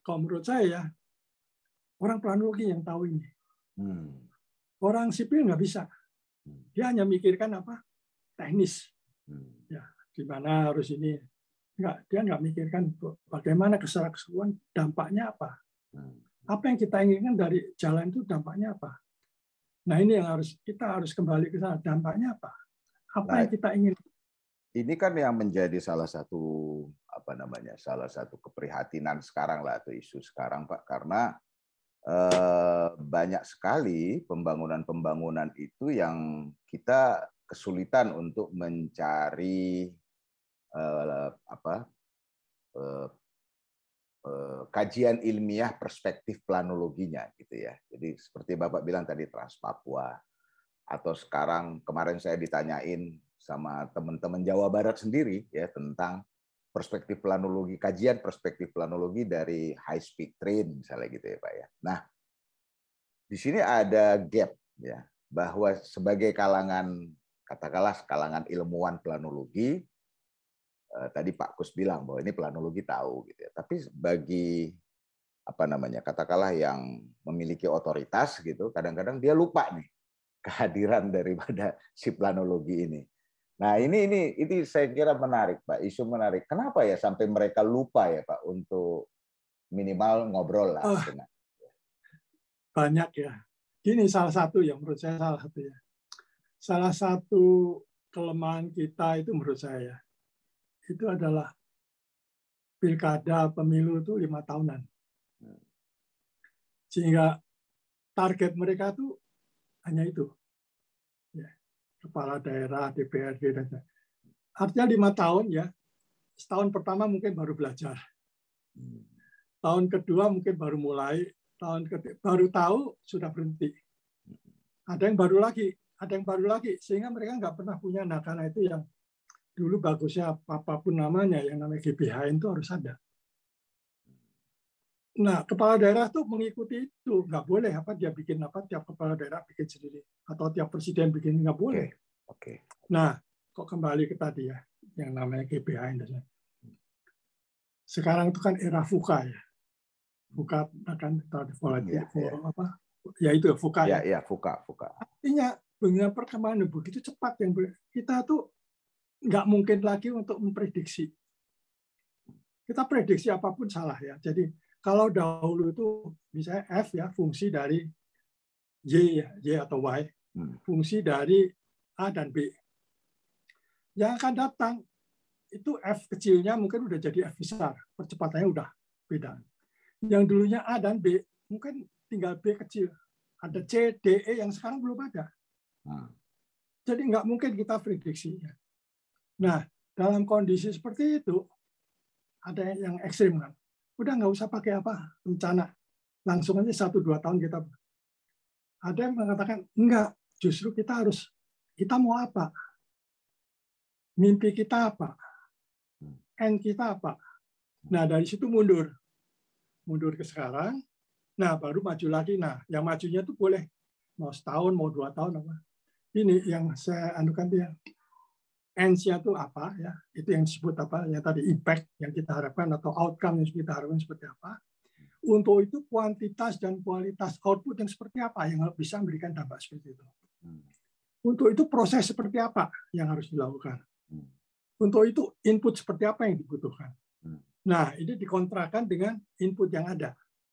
kalau menurut saya orang planologi yang tahu ini. Hmm. Orang sipil nggak bisa. Dia hanya mikirkan apa teknis. Hmm. Ya, gimana harus ini. Nggak, dia nggak mikirkan bagaimana secara keseluruhan dampaknya apa. Hmm. Apa yang kita inginkan dari jalan itu dampaknya apa. Nah ini yang harus kita harus kembali ke sana, dampaknya apa. Apa nah, yang kita ingin. Ini kan yang menjadi salah satu apa namanya salah satu keprihatinan sekarang lah atau isu sekarang Pak, karena eh, banyak sekali pembangunan-pembangunan itu yang kita kesulitan untuk mencari eh, apa eh, kajian ilmiah perspektif planologinya gitu ya. Jadi seperti Bapak bilang tadi Trans Papua, atau sekarang kemarin saya ditanyain sama teman-teman Jawa Barat sendiri ya tentang perspektif planologi, kajian perspektif planologi dari high speed train misalnya gitu ya Pak ya. Nah, di sini ada gap ya, bahwa sebagai kalangan katakanlah kalangan ilmuwan planologi, tadi Pak Kus bilang bahwa ini planologi tahu gitu ya. Tapi bagi apa namanya katakanlah yang memiliki otoritas gitu, kadang-kadang dia lupa nih kehadiran daripada si planologi ini. Nah ini ini ini saya kira menarik Pak, isu menarik. Kenapa ya sampai mereka lupa ya Pak untuk minimal ngobrol lah oh, dengan. Banyak ya. Ini salah satu yang menurut saya salah satu ya. Salah satu kelemahan kita itu menurut saya itu adalah pilkada pemilu itu lima tahunan. Sehingga target mereka tuh hanya itu. Ya, kepala daerah, D P R D, dan artinya lima tahun ya, setahun pertama mungkin baru belajar. Tahun kedua mungkin baru mulai, tahun ketiga baru tahu sudah berhenti. Ada yang baru lagi, ada yang baru lagi, sehingga mereka nggak pernah punya. Nah, karena itu yang dulu bagusnya apapun namanya, yang namanya G B H N itu harus ada. Nah, kepala daerah tuh mengikuti itu, nggak boleh apa dia bikin apa tiap kepala daerah bikin sendiri atau tiap presiden bikin, nggak boleh. Oke. Okay. Okay. Nah, kok kembali ke tadi ya, yang namanya G B H N. Sekarang itu kan era VUCA ya, VUCA akan tadi volatil, ya, ya. apa? Ya itu VUCA ya. Ya, ya, VUCA, VUCA. Artinya dengan perkembangan begitu cepat yang kita tuh nggak mungkin lagi untuk memprediksi. Kita prediksi apapun salah ya. Jadi kalau dahulu itu misalnya F ya fungsi dari Y ya, Y atau Y, fungsi dari A dan B. Yang akan datang itu F kecilnya mungkin udah jadi F besar, percepatannya udah beda. Yang dulunya A dan B mungkin tinggal B kecil. Ada C, D, E yang sekarang belum ada. Jadi nggak mungkin kita prediksi. Nah, dalam kondisi seperti itu ada yang ekstrim kan. Udah nggak usah pakai apa rencana, langsung aja satu dua tahun kita. Ada yang mengatakan enggak, justru kita harus kita mau apa, mimpi kita apa, end kita apa. Nah dari situ mundur, mundur ke sekarang. Nah baru maju lagi. Nah yang majunya tuh boleh mau setahun, mau dua tahun apa. Ini yang saya anukan dia. Ends-nya itu apa ya? Itu yang disebut apa? Yang tadi impact yang kita harapkan atau outcome yang kita harapkan seperti apa? Untuk itu kuantitas dan kualitas output yang seperti apa yang bisa memberikan dampak seperti itu. Untuk itu proses seperti apa yang harus dilakukan. Untuk itu input seperti apa yang dibutuhkan. Nah ini dikontrakan dengan input yang ada.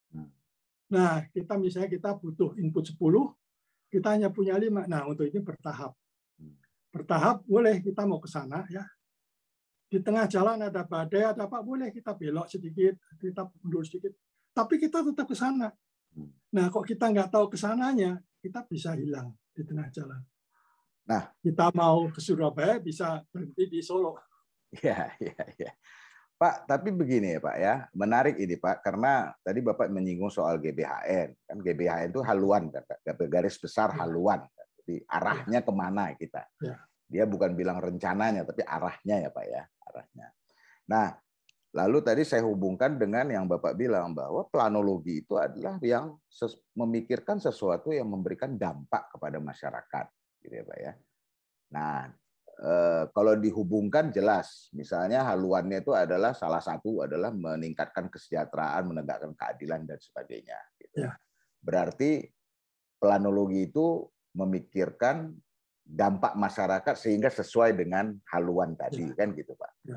Nah kita misalnya kita butuh input sepuluh, kita hanya punya lima. Nah untuk ini bertahap. Bertahap boleh kita mau ke sana ya. Di tengah jalan ada badai, ada apa, boleh kita belok sedikit, kita mundur sedikit. Tapi kita tetap ke sana. Nah, kok kita nggak tahu ke sananya, kita bisa hilang di tengah jalan. Nah, kita mau ke Surabaya bisa berhenti di Solo. Ya, ya, ya. Pak, tapi begini ya Pak ya, menarik ini Pak, karena tadi Bapak menyinggung soal G B H N. Kan G B H N itu haluan, garis besar haluan. Jadi arahnya kemana kita? Dia bukan bilang rencananya, tapi arahnya ya Pak ya, arahnya. Nah, lalu tadi saya hubungkan dengan yang Bapak bilang bahwa planologi itu adalah yang ses- memikirkan sesuatu yang memberikan dampak kepada masyarakat, gitu ya Pak ya. Nah, eh, kalau dihubungkan jelas, misalnya haluannya itu adalah salah satu adalah meningkatkan kesejahteraan, menegakkan keadilan dan sebagainya. Gitu. Ya. Berarti planologi itu memikirkan dampak masyarakat sehingga sesuai dengan haluan tadi, ya. Kan gitu Pak. Ya.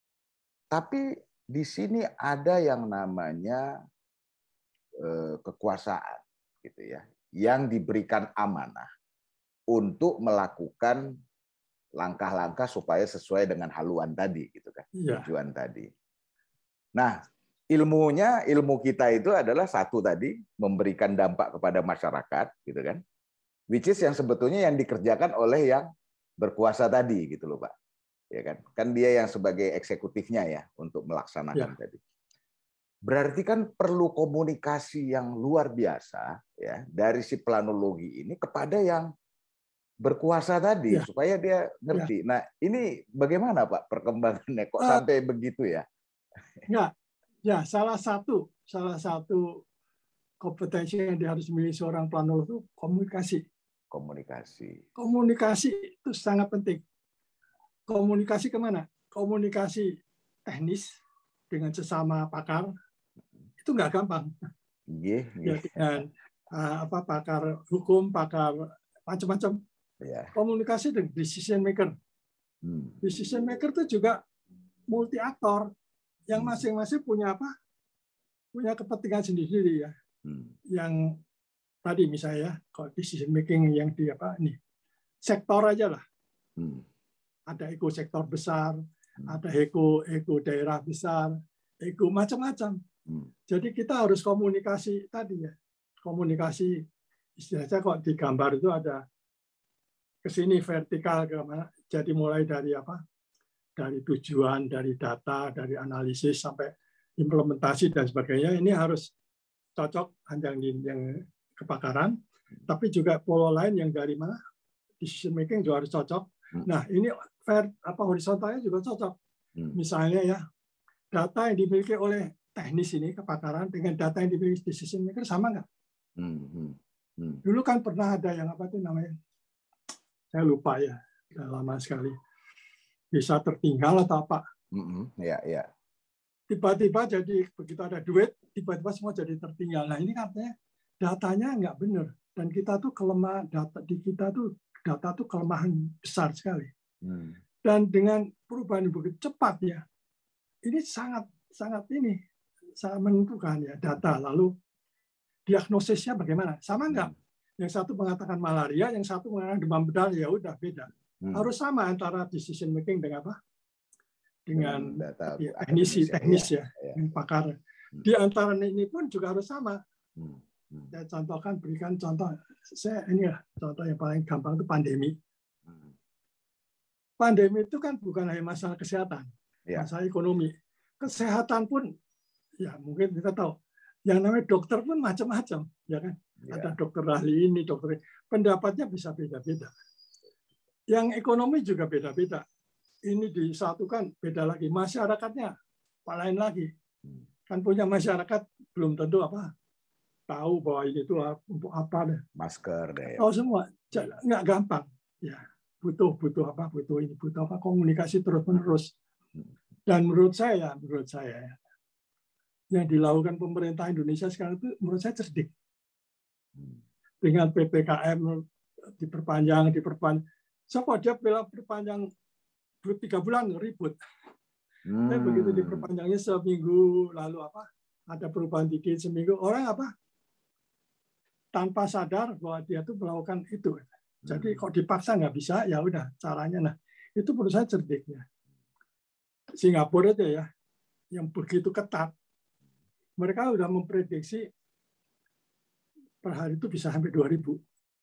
Tapi di sini ada yang namanya eh, kekuasaan, gitu ya, yang diberikan amanah untuk melakukan langkah-langkah supaya sesuai dengan haluan tadi, gitu kan, ya. Tujuan tadi. Nah, ilmunya, ilmu kita itu adalah satu tadi memberikan dampak kepada masyarakat, gitu kan, which is yang sebetulnya yang dikerjakan oleh yang berkuasa tadi, gitu loh Pak. Ya kan, kan dia yang sebagai eksekutifnya ya untuk melaksanakan ya. Tadi. Berarti kan perlu komunikasi yang luar biasa ya dari si planologi ini kepada yang berkuasa tadi ya. Supaya dia ngerti. Ya. Nah, ini bagaimana Pak perkembangannya kok uh, sampai begitu ya? Enggak. Ya, salah satu salah satu kompetensi yang harus dimiliki seorang planolog itu komunikasi. Komunikasi. Komunikasi itu sangat penting. Komunikasi kemana? Komunikasi teknis dengan sesama pakar itu nggak gampang. Yeah, Ya, yeah. dengan uh, apa pakar hukum, pakar macam-macam. Yeah. Komunikasi dengan decision maker. Hmm. Decision maker itu juga multi aktor yang masing-masing punya apa? Punya kepentingan sendiri ya. Hmm. Yang tadi misalnya kalau decision making yang di apa ini sektor aja lah. Hmm. Ada ekosektor besar, hmm. ada eko eko daerah besar, eko macam-macam. Hmm. Jadi kita harus komunikasi tadi ya, komunikasi istilahnya kok di gambar itu ada ke sini vertikal ke mana. Jadi mulai dari apa? Dari tujuan, dari data, dari analisis sampai implementasi dan sebagainya. Ini harus cocok yang yang kepakaran, tapi juga pola lain yang dari mana decision making juga harus cocok. Hmm. Nah ini fair apa horizontalnya juga cocok. Hmm. Misalnya ya data yang dimiliki oleh teknis ini kepakaran dengan data yang dimiliki decision maker sama nggak? Hmm. Hmm. Dulu kan pernah ada yang apa itu namanya? Saya lupa ya, sudah lama sekali. Bisa tertinggal atau apa? Hmm. Ya, ya. Tiba-tiba jadi begitu ada duit, tiba-tiba semua jadi tertinggal. Nah ini katanya datanya nggak benar dan kita tuh kelemahan data di kita tuh data tuh kelemahan besar sekali. Hmm. Dan dengan perubahan yang begitu cepat ya, ini sangat sangat ini sangat menentukan ya data. Lalu diagnosisnya bagaimana? Sama nggak? Hmm. Yang satu mengatakan malaria, yang satu mengatakan demam berdarah, ya udah beda. Hmm. Harus sama antara decision making dengan apa? Dengan data ya, teknisi, teknis ya, ya, ya. Pakar. Hmm. Di antara ini pun juga harus sama. Hmm. Hmm. Saya contohkan, berikan contoh. Saya ini ya contoh yang paling gampang itu pandemi. Hmm. Pandemi itu kan bukan hanya masalah kesehatan, ya. Masalah ekonomi. Kesehatan pun, ya mungkin kita tahu, yang namanya dokter pun macam-macam, ya kan? Ya. Ada dokter ahli ini, dokter ini. Pendapatnya bisa beda-beda. Yang ekonomi juga beda-beda. Ini disatukan beda lagi. Masyarakatnya lain lagi. Kan punya masyarakat belum tentu apa tahu bahwa ini itu untuk apa deh. Masker deh. Tahu semua, nggak gampang. Ya butuh butuh apa butuh ini butuh apa komunikasi terus menerus. Dan menurut saya, menurut saya yang dilakukan pemerintah Indonesia sekarang itu menurut saya cerdik. Dengan P P K M diperpanjang, diperpanjang. Siapa dia bilang perpanjang tiga bulan ribut. Hmm. Tapi begitu diperpanjangnya seminggu, lalu apa? Ada perubahan dikit seminggu, orang apa? Tanpa sadar bahwa dia tuh melakukan itu. Jadi kok dipaksa nggak bisa, ya udah caranya. Nah itu menurut saya cerdiknya. Singapura itu ya, yang begitu ketat, mereka udah memprediksi per hari itu bisa sampai dua ribu.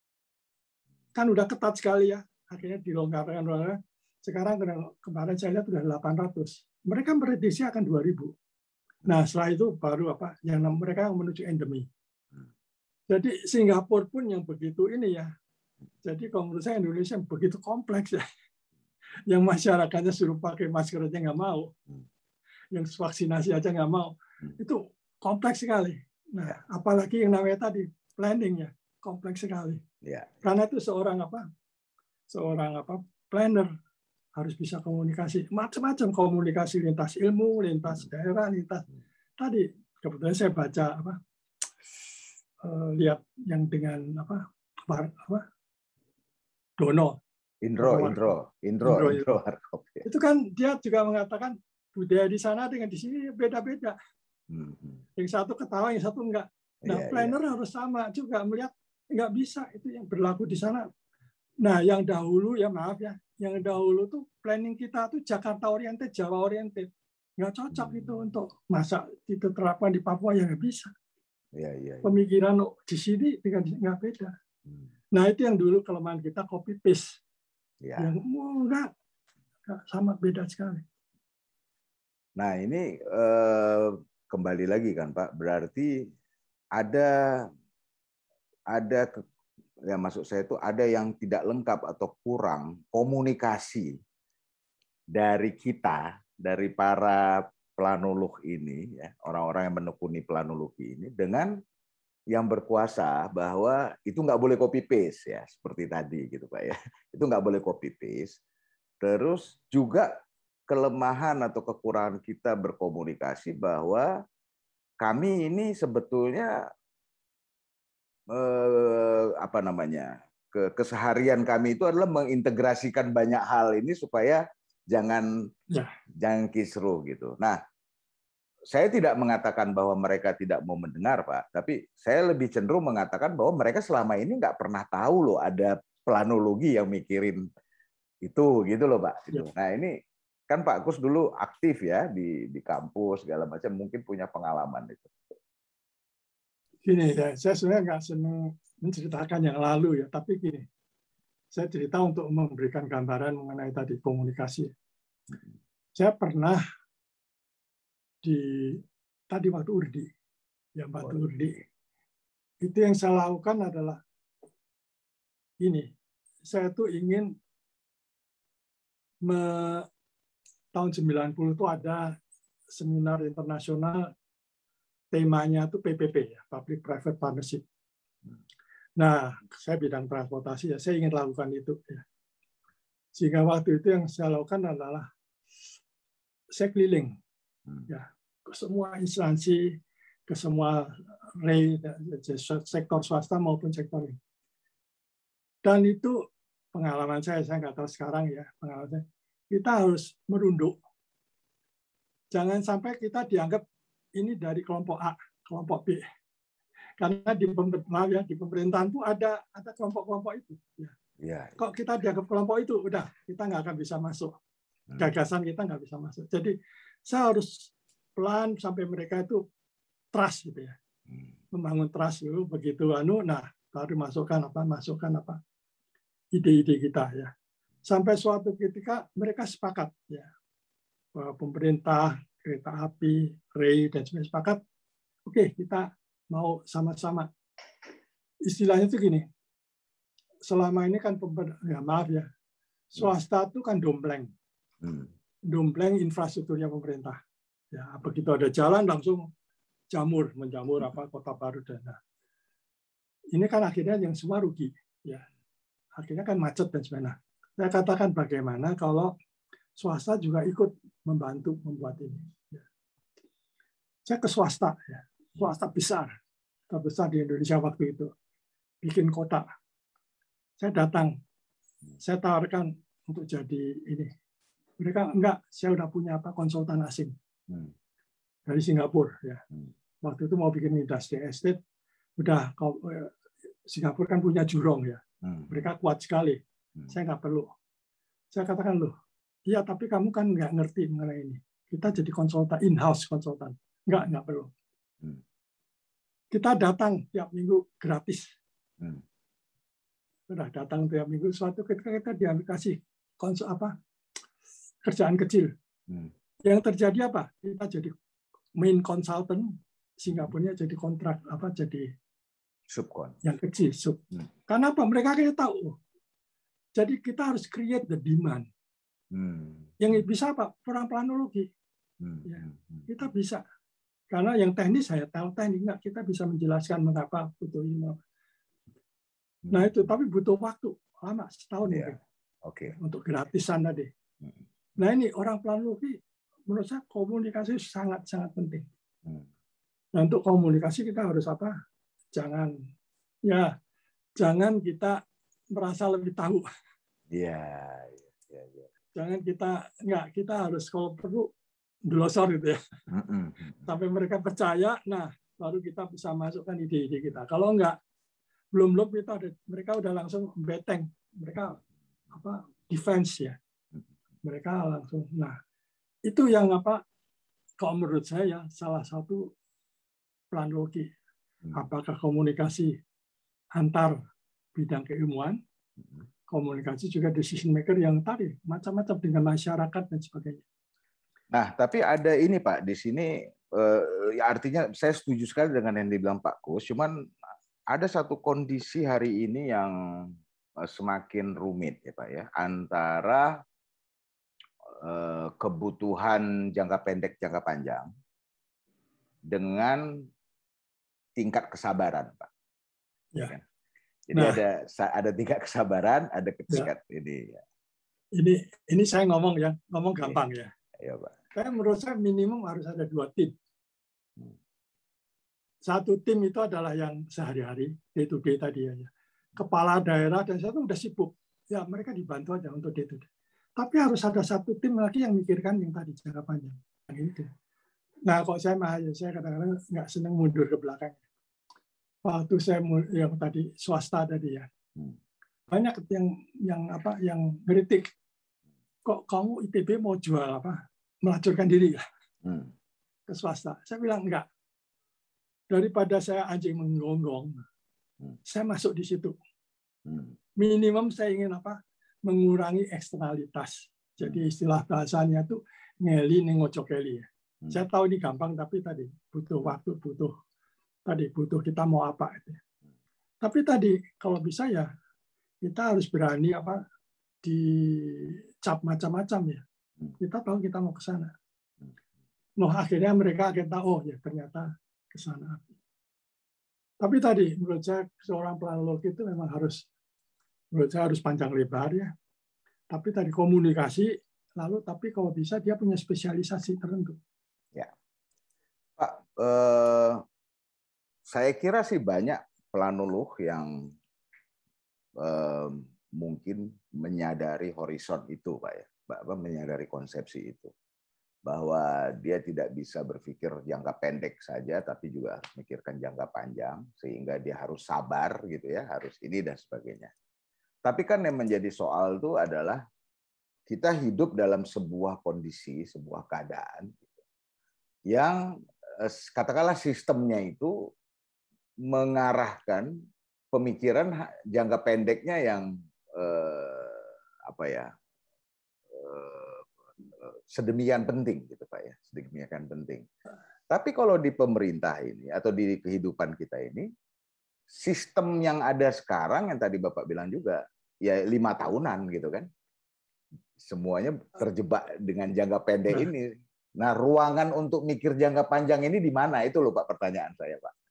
Kan udah ketat sekali ya, akhirnya dilonggarkan. Sekarang kemarin saya lihat udah delapan ratus. Mereka memprediksi akan dua ribu. Nah setelah itu baru apa? Yang mereka menuju endemi. Jadi Singapura pun yang begitu ini ya. Jadi kalau menurut saya Indonesia begitu kompleks ya. Yang masyarakatnya suruh pakai masker aja nggak mau. Yang vaksinasi aja nggak mau. Itu kompleks sekali. Nah apalagi yang namanya tadi planning ya. Kompleks sekali. Karena itu seorang apa? Seorang apa? Planner harus bisa komunikasi, macam-macam komunikasi lintas ilmu, lintas daerah, lintas tadi kebetulan saya baca apa uh, lihat yang dengan apa apa Dono Indro, Indro, Indro, Indro, Indro Warkop. Ya. Itu kan dia juga mengatakan budaya di sana dengan di sini beda-beda. Hmm. Yang satu ketawa, yang satu enggak. Nah, yeah, planner yeah. harus sama juga melihat enggak bisa itu yang berlaku di sana. Nah, yang dahulu ya maaf ya, yang dahulu tuh planning kita tuh Jakarta oriented, Jawa oriented. Nggak cocok hmm. itu untuk masa itu terapkan di Papua ya nggak bisa. Yeah, yeah, yeah. Pemikiran di sini dengan nggak beda. Hmm. Nah, itu yang dulu kelemahan kita copy paste. Yeah. Yang oh, enggak, enggak sama beda sekali. Nah, ini eh, kembali lagi kan Pak, berarti ada ada ya maksud saya itu ada yang tidak lengkap atau kurang komunikasi dari kita, dari para planolog ini, ya, orang-orang yang menekuni planologi ini dengan yang berkuasa bahwa itu nggak boleh copy paste ya seperti tadi gitu Pak ya, itu nggak boleh copy paste. Terus juga kelemahan atau kekurangan kita berkomunikasi bahwa kami ini sebetulnya eh, apa namanya ke keseharian kami itu adalah mengintegrasikan banyak hal ini supaya jangan ya. jangan kisruh gitu. Nah, saya tidak mengatakan bahwa mereka tidak mau mendengar Pak, tapi saya lebih cenderung mengatakan bahwa mereka selama ini nggak pernah tahu loh ada planologi yang mikirin itu gitu loh Pak. Ya. Nah ini kan Pak Kus dulu aktif ya di di kampus segala macam, mungkin punya pengalaman itu. Gini ya, saya sebenarnya nggak senang menceritakan yang lalu ya, tapi gini, saya cerita untuk memberikan gambaran mengenai tadi komunikasi. Saya pernah di tadi waktu Urdi, ya waktu oh, Urdi, itu yang saya lakukan adalah ini, saya tuh ingin me, tahun sembilan puluh itu ada seminar internasional, temanya itu P P P ya, Public Private Partnership. Nah, saya bidang transportasi ya, saya ingin lakukan itu ya. Sehingga waktu itu yang saya lakukan adalah saya keliling ya ke semua instansi, ke semua R E I, sektor swasta maupun sektor ini. Dan itu pengalaman saya, saya nggak tahu sekarang ya, pengalaman saya, kita harus merunduk. Jangan sampai kita dianggap ini dari kelompok A, kelompok B. Karena di pemerintahan ya, di pemerintahan pun ada ada kelompok-kelompok itu. Ya. Ya, ya. Kok kita dianggap kelompok itu, udah kita nggak akan bisa masuk. Gagasan kita nggak bisa masuk. Jadi saya harus pelan sampai mereka itu trust gitu ya, membangun trust dulu. Begitu anu, nah baru masukkan apa, masukkan apa ide-ide kita ya. Sampai suatu ketika mereka sepakat ya, bahwa pemerintah, kereta api, R E I dan sebagainya sepakat. Oke, kita mau sama-sama. Istilahnya itu gini, selama ini kan ya maaf ya, swasta itu kan dompleng, dompleng infrastrukturnya pemerintah. Ya begitu ada jalan langsung jamur, menjamur apa kota baru dan nah. Ini kan akhirnya yang semua rugi. Ya, akhirnya kan macet dan sebagainya. Saya katakan bagaimana kalau swasta juga ikut membantu membuat ini. Ya. Saya ke swasta, ya. Swasta besar, terbesar di Indonesia waktu itu, bikin kota. Saya datang, saya tawarkan untuk jadi ini. Mereka enggak, saya udah punya apa konsultan asing dari Singapura. Ya. Waktu itu mau bikin industri estate, udah Singapura kan punya Jurong ya, mereka kuat sekali. Saya nggak perlu. Saya katakan loh, iya tapi kamu kan nggak ngerti mengenai ini. Kita jadi konsultan, in-house konsultan. Nggak, nggak perlu. Kita datang tiap minggu gratis. Sudah datang tiap minggu, suatu ketika kita dikasih konsul apa kerjaan kecil. Yang terjadi apa? Kita jadi main consultant, Singapurnya jadi kontrak apa jadi subkon. Yang kecil sub. Karena apa? Mereka kayak tahu. Jadi kita harus create the demand. Yang bisa apa? Perang planologi. Ya, kita bisa. Karena yang teknis saya tahu teknik, nggak kita bisa menjelaskan mengapa butuh ini. Nah itu tapi butuh waktu lama setahun yeah. mungkin okay. untuk gratisan tadi. Nah ini orang planologi, menurut saya komunikasi sangat-sangat penting. Nah untuk komunikasi kita harus apa? Jangan ya, jangan kita merasa lebih tahu. Iya, iya, iya. Jangan kita enggak, kita harus kalau perlu glosor gitu ya. Sampai mereka percaya, nah baru kita bisa masukkan ide-ide kita. Kalau enggak, belum belum kita ada, mereka udah langsung beteng, mereka apa defense ya. Mereka langsung. Nah itu yang apa? Kalau menurut saya salah satu planologi. Apakah komunikasi antar bidang keilmuan, komunikasi juga decision maker yang tadi macam-macam dengan masyarakat dan sebagainya. Nah, tapi ada ini Pak di sini eh, ya artinya saya setuju sekali dengan yang dibilang Pak Kus, cuman ada satu kondisi hari ini yang semakin rumit ya Pak ya, antara eh, kebutuhan jangka pendek, jangka panjang dengan tingkat kesabaran, Pak. Ya. Jadi nah, ada ada tingkat kesabaran, ada tingkat ya. ini. Ya. Ini ini saya ngomong ya, ngomong gampang ya. Ya, Pak. Saya menurut saya minimum harus ada dua tim. Satu tim itu adalah yang sehari-hari, day to day tadi ya. Kepala daerah dan saya tuh udah sibuk. Ya mereka dibantu aja untuk day to day. Tapi harus ada satu tim lagi yang mikirkan yang tadi jangka panjang. Yang itu. Nah, kok saya mah saya kadang-kadang nggak senang mundur ke belakang. Waktu saya yang tadi swasta tadi ya, banyak yang yang apa yang kritik. Kok kamu I T B mau jual apa? Melacurkan diri ya ke swasta? Saya bilang enggak. Daripada saya anjing menggonggong, saya masuk di situ. Minimum saya ingin apa? Mengurangi eksternalitas. Jadi istilah bahasanya tuh ngeli nengocokeli ya. Saya tahu ini gampang, tapi tadi butuh waktu, butuh tadi butuh kita mau apa itu. Tapi tadi kalau bisa ya kita harus berani apa dicap macam-macam ya. Kita tahu kita mau ke sana. Noh akhirnya mereka akan tahu oh ya ternyata ke sana. Tapi tadi menurut saya seorang planolog itu memang harus menurut saya harus panjang lebar ya. Tapi tadi komunikasi lalu tapi kalau bisa dia punya spesialisasi tertentu. Ya, Pak, eh, saya kira sih banyak planolog yang eh, mungkin menyadari horizon itu, Pak ya, Pak, menyadari konsepsi itu, bahwa dia tidak bisa berpikir jangka pendek saja, tapi juga harus memikirkan jangka panjang, sehingga dia harus sabar gitu ya, harus ini dan sebagainya. Tapi kan yang menjadi soal itu adalah kita hidup dalam sebuah kondisi, sebuah keadaan yang katakanlah sistemnya itu mengarahkan pemikiran jangka pendeknya yang eh, apa ya eh, sedemikian penting gitu Pak ya, sedemikian penting. Tapi kalau di pemerintah ini atau di kehidupan kita ini, sistem yang ada sekarang yang tadi Bapak bilang juga ya lima tahunan gitu kan, semuanya terjebak dengan jangka pendek ini. Nah, ruangan untuk mikir jangka panjang ini di mana? Itu loh Pak pertanyaan saya, Pak.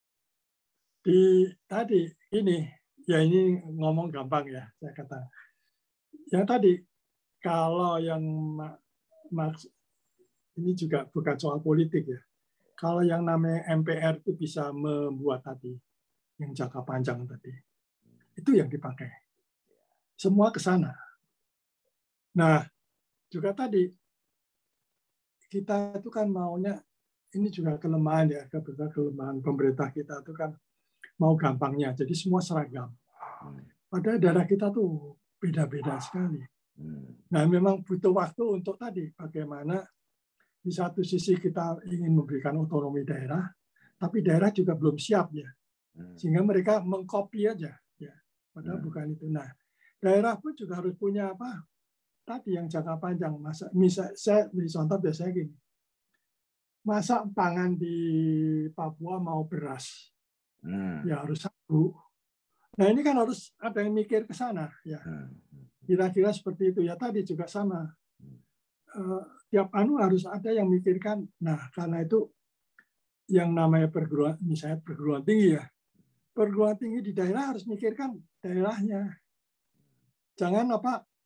Di tadi ini, ya ini ngomong gampang ya, saya kata. Yang tadi, kalau yang maks ini juga bukan soal politik ya. Kalau yang namanya M P R itu bisa membuat tadi, yang jangka panjang tadi, itu yang dipakai. Semua ke sana. Nah, juga tadi, kita itu kan maunya ini juga kelemahan ya, kelemahan pemerintah kita itu kan mau gampangnya, jadi semua seragam. Padahal daerah kita tuh beda-beda sekali. Nah, memang butuh waktu untuk tadi bagaimana di satu sisi kita ingin memberikan otonomi daerah, tapi daerah juga belum siap ya, sehingga mereka mengcopy aja ya, padahal bukan itu. Nah, daerah pun juga harus punya apa? Tadi yang jangka panjang. Masa, misal, saya beri contoh biasanya gini. Masa pangan di Papua mau beras, hmm. ya harus sagu. Nah ini kan harus ada yang mikir ke sana. Ya. Kira-kira seperti itu. Ya tadi juga sama. Uh, tiap anu harus ada yang mikirkan. Nah karena itu yang namanya perguruan, misalnya perguruan tinggi ya. Perguruan tinggi di daerah harus mikirkan daerahnya. Jangan apa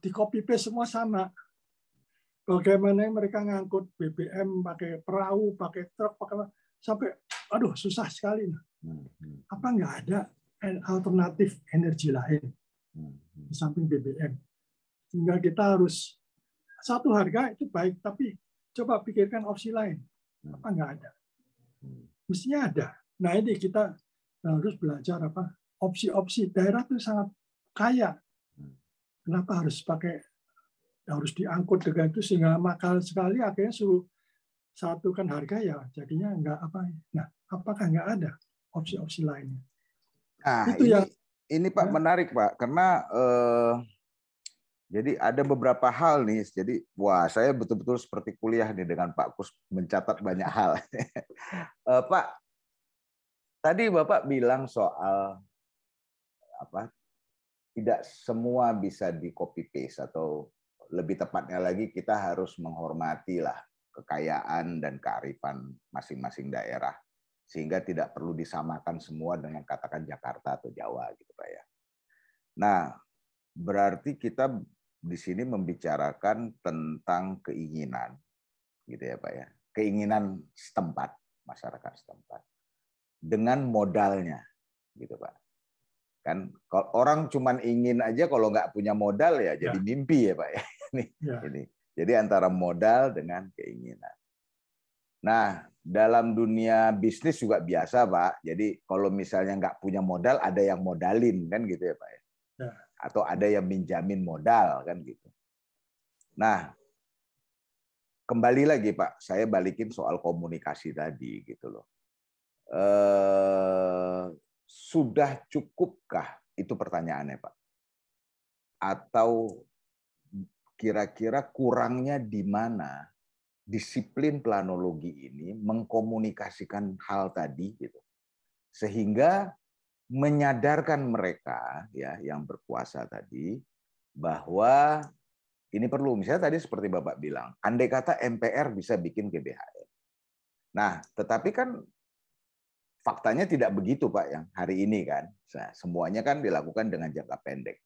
di copy paste semua sama. Bagaimana mereka ngangkut B B M pakai perahu, pakai truk, pakai sampai aduh susah sekali. Apa nggak ada alternatif energi lain di samping B B M? Sehingga kita harus satu harga itu baik, tapi coba pikirkan opsi lain. Apa nggak ada? Mestinya ada. Nah ini kita harus belajar apa opsi-opsi. Daerah itu sangat kaya. Kenapa harus pakai harus diangkut dengan itu sehingga mahal sekali, akhirnya suruh satukan harga ya jadinya nggak apa. Nah apakah nggak ada opsi-opsi lainnya? Nah itu ini yang, ini Pak ya? Menarik Pak karena eh, jadi ada beberapa hal nih. Jadi wah saya betul-betul seperti kuliah nih dengan Pak Kus mencatat banyak hal. eh, Pak tadi Bapak bilang soal apa tidak semua bisa di copy paste atau lebih tepatnya lagi kita harus menghormati lah kekayaan dan kearifan masing-masing daerah sehingga tidak perlu disamakan semua dengan katakan Jakarta atau Jawa gitu Pak ya. Nah, berarti kita di sini membicarakan tentang keinginan gitu ya Pak ya. Keinginan setempat, masyarakat setempat dengan modalnya gitu Pak. Kan kalau orang cuman ingin aja kalau nggak punya modal ya jadi ya. Mimpi ya Pak ya. Ini, ya. Ini. Jadi antara modal dengan keinginan. Nah, dalam dunia bisnis juga biasa Pak. Jadi kalau misalnya nggak punya modal ada yang modalin kan gitu ya Pak ya. Ya. Atau ada yang minjamin modal kan gitu. Nah, kembali lagi Pak, saya balikin soal komunikasi tadi gitu loh. Eh, Sudah cukupkah? Itu pertanyaannya, Pak. Atau kira-kira kurangnya di mana disiplin planologi ini mengkomunikasikan hal tadi gitu. Sehingga menyadarkan mereka ya yang berkuasa tadi bahwa ini perlu. Misalnya tadi seperti Bapak bilang, andai kata M P R bisa bikin G B H N. Nah, tetapi kan faktanya tidak begitu Pak yang hari ini kan. Nah, semuanya kan dilakukan dengan jangka pendek.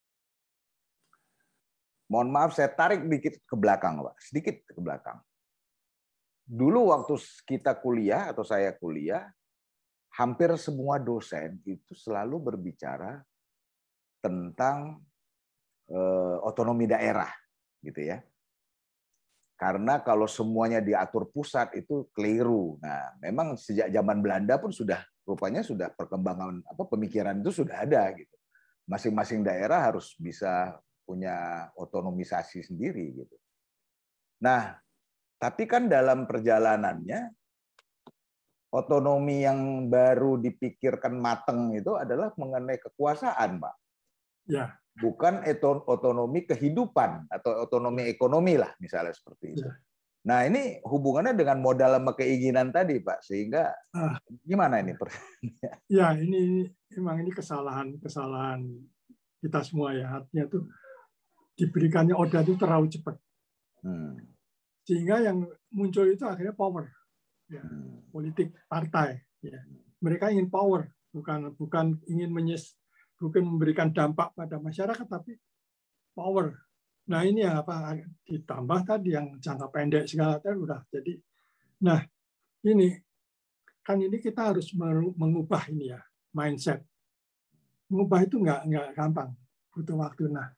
Mohon maaf saya tarik dikit ke belakang Pak, sedikit ke belakang. Dulu waktu kita kuliah atau saya kuliah, hampir semua dosen itu selalu berbicara tentang eh, otonomi daerah gitu ya. Karena kalau semuanya diatur pusat itu keliru. Nah, memang sejak zaman Belanda pun sudah rupanya sudah perkembangan apa pemikiran itu sudah ada gitu. Masing-masing daerah harus bisa punya otonomisasi sendiri gitu. Nah, tapi kan dalam perjalanannya otonomi yang baru dipikirkan mateng itu adalah mengenai kekuasaan, Pak. Ya. Bukan otonomi kehidupan atau otonomi ekonomi lah misalnya seperti itu. Ya. Nah ini hubungannya dengan modal sama keinginan tadi Pak, sehingga ah, gimana ini? Ya ini memang ini kesalahan kesalahan kita semua ya, artinya tuh diberikannya oda itu terlalu cepat, hmm. sehingga yang muncul itu akhirnya power, ya, hmm. politik partai. Ya. Mereka ingin power, bukan bukan ingin menyes bukan memberikan dampak pada masyarakat, tapi power. Nah ini yang apa ditambah tadi yang jangka pendek segala tadi udah jadi. Nah ini kan ini kita harus mengubah ini ya mindset. Mengubah itu nggak nggak gampang, butuh waktu. Nah,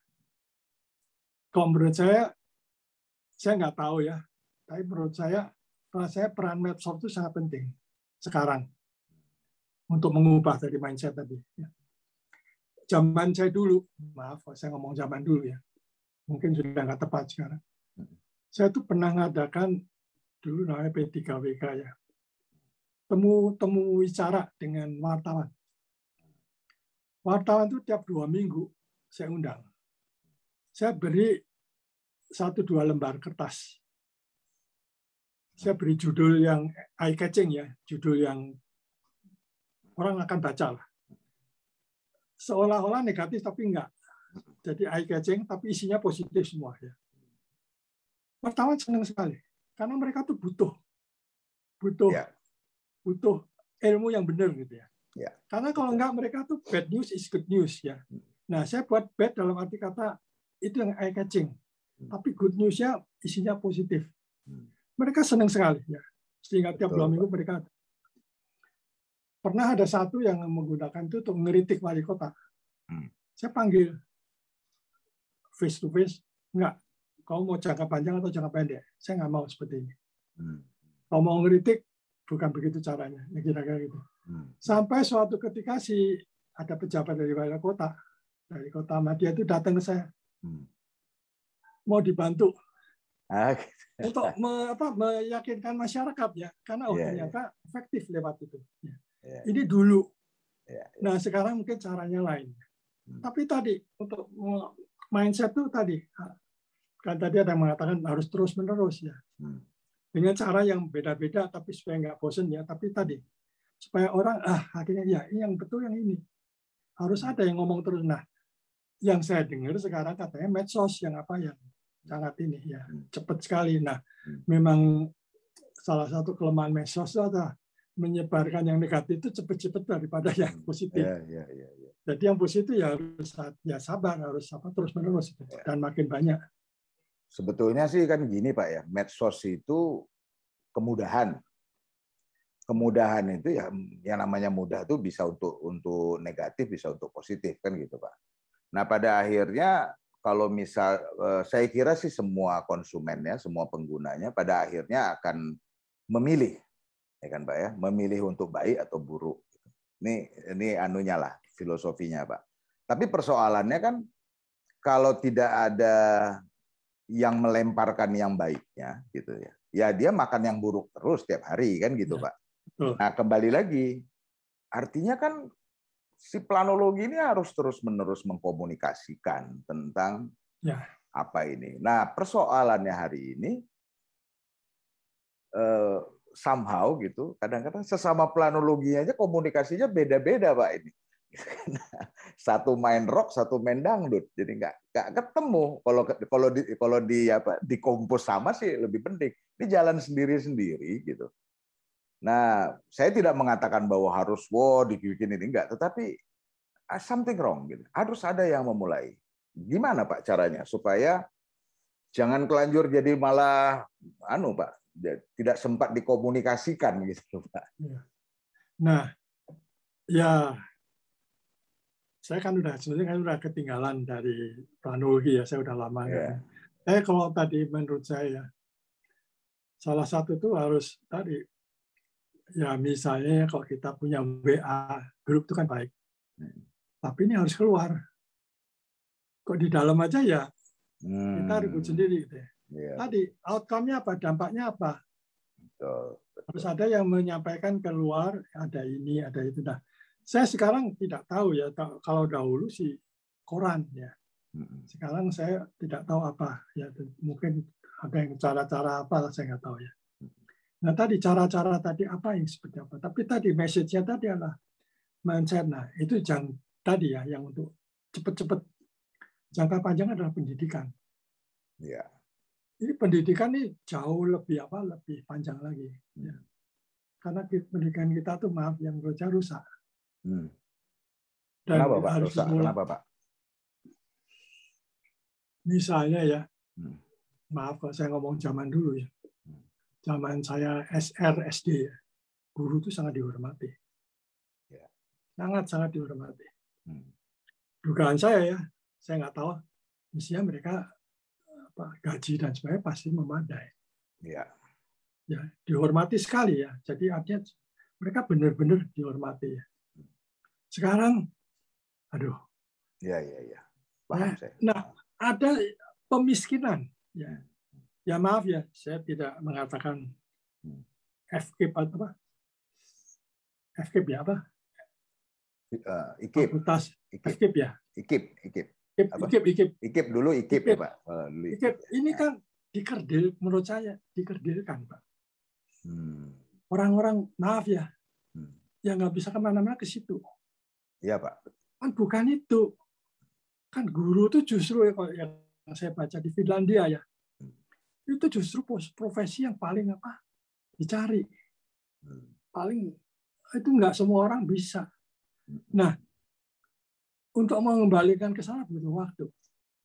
kalau menurut saya, saya nggak tahu ya, tapi menurut saya, menurut saya peran medsos itu sangat penting sekarang untuk mengubah dari mindset tadi. Ya. Zaman saya dulu, maaf saya ngomong zaman dulu ya, mungkin sudah nggak tepat sekarang. Saya tuh pernah ngadakan dulu namanya P tiga W K ya, temu temu bicara dengan wartawan. Wartawan itu tiap dua minggu saya undang. Saya beri satu dua lembar kertas. Saya beri judul yang eye catching ya, judul yang orang akan baca lah. Seolah-olah negatif tapi enggak. Jadi eye catching tapi isinya positif semua ya. Wartawan senang sekali karena mereka tuh butuh butuh ya. butuh ilmu yang benar gitu ya. Ya. Karena kalau enggak mereka tuh bad news is good news ya. Nah, saya buat bad dalam arti kata itu yang eye catching. Tapi good news-nya isinya positif. Mereka senang sekali ya. Sehingga tiap dua minggu mereka pernah ada satu yang menggunakan itu untuk ngeritik wali kota. Hmm. Saya panggil face to face, enggak. Kau mau jangka panjang atau jangka pendek? Saya nggak mau seperti ini. Hmm. Kau mau ngeritik, bukan begitu caranya. Ya kira-kira gitu. Hmm. Sampai suatu ketika si ada pejabat dari wali kota, dari kota Ahmadiyah itu datang ke saya. Hmm. Mau dibantu ah, gitu. Untuk me, apa, meyakinkan masyarakat ya, karena oh, yeah, ternyata yeah. efektif lewat itu. Ya. Yeah. Ini dulu. Yeah, yeah. Nah sekarang mungkin caranya lain. Hmm. Tapi tadi untuk mindset itu tadi kan tadi ada yang mengatakan harus terus menerus ya, hmm. dengan cara yang beda-beda tapi supaya nggak bosen ya. Tapi tadi supaya orang ah akhirnya ya ini yang betul yang ini harus ada yang ngomong terus. Nah yang saya dengar sekarang katanya medsos yang apa yang sangat ini ya cepat sekali. Nah memang salah satu kelemahan medsos adalah menyebarkan yang negatif itu cepat-cepat daripada yang positif. Ya, ya, ya, ya. Jadi yang positif ya harus ya sabar, harus apa terus menerus ya. Dan makin banyak. Sebetulnya sih kan gini Pak ya, medsos itu kemudahan. Kemudahan itu ya yang namanya mudah itu bisa untuk untuk negatif, bisa untuk positif kan gitu Pak. Nah pada akhirnya kalau misal saya kira sih semua konsumennya, semua penggunanya pada akhirnya akan memilih, ya kan Pak ya, memilih untuk baik atau buruk. Ini ini anunya lah filosofinya Pak. Tapi persoalannya kan kalau tidak ada yang melemparkan yang baiknya gitu ya, ya dia makan yang buruk terus tiap hari kan gitu ya, Pak. Betul. Nah kembali lagi, artinya kan si planologi ini harus terus-menerus mengkomunikasikan tentang ya. apa ini. Nah, persoalannya hari ini eh, somehow gitu, kadang-kadang sesama planologinya aja komunikasinya beda-beda, Pak ini. Satu main rock, satu main dangdut, jadi nggak nggak ketemu. Kalau kalau di kalau di apa dikompos sama sih lebih penting. Ini jalan sendiri-sendiri gitu. Nah, saya tidak mengatakan bahwa harus wow dibikin ini enggak, tetapi something wrong gitu. Harus ada yang memulai. Gimana Pak caranya supaya jangan kelanjur jadi malah anu Pak, tidak sempat dikomunikasikan gitu Pak. Nah, ya saya kan udah sebenarnya kan udah ketinggalan dari planologi ya, saya udah lama yeah. kan. Eh kalau tadi menurut saya salah satu itu harus tadi ya misalnya kalau kita punya W A grup itu kan baik. Hmm. Tapi ini harus keluar. Kok di dalam aja ya hmm. kita ribut sendiri gitu ya. Yeah. Tadi outcome-nya apa, dampaknya apa? Betul, betul. Harus ada yang menyampaikan keluar, ada ini, ada itu. Nah, saya sekarang tidak tahu ya, kalau dahulu sih koran ya. Sekarang saya tidak tahu apa ya, mungkin ada yang cara-cara apa saya nggak tahu ya. Nah tadi cara-cara tadi apa yang seperti apa? Tapi tadi message-nya tadi adalah mindset. Nah itu jangan tadi ya yang untuk cepat-cepat jangka panjang adalah pendidikan. Ya. Ini pendidikan ini jauh lebih apa? Lebih panjang lagi. Ya. Karena pendidikan kita tuh maaf yang menurut saya rusak. Hmm. Dan kenapa Pak? Rusak. Kenapa Pak? Misalnya ya, hmm. maaf kalau saya ngomong zaman dulu ya, zaman saya S R S D ya, guru itu sangat dihormati, ya. sangat sangat dihormati. Hmm. Dugaan saya ya, saya nggak tahu, mestinya mereka apa, gaji dan sebagainya pasti memadai. Ya. Ya, dihormati sekali ya. Jadi artinya mereka benar-benar dihormati ya. Sekarang, aduh. Ya, ya, ya. Paham ya. saya. Nah, ada pemiskinan. Ya, ya maaf ya, saya tidak mengatakan F K I P atau apa? F K I P ya apa? Uh, I K I P. Fakultas F K I P ya. I K I P, I K I P. I K I P, I K I P. I K I P dulu I K I P ya Pak. Uh, I K I P ini kan dikerdil, menurut saya dikerdilkan Pak. Hmm. Orang-orang maaf ya, hmm. yang nggak bisa kemana-mana ke situ. Iya Pak. Kan bukan itu. Kan guru itu justru ya, yang saya baca di Finlandia ya, hmm. itu justru profesi yang paling apa dicari. Hmm. Paling itu nggak semua orang bisa. Hmm. Nah, untuk mengembalikan ke sana butuh waktu. Hmm.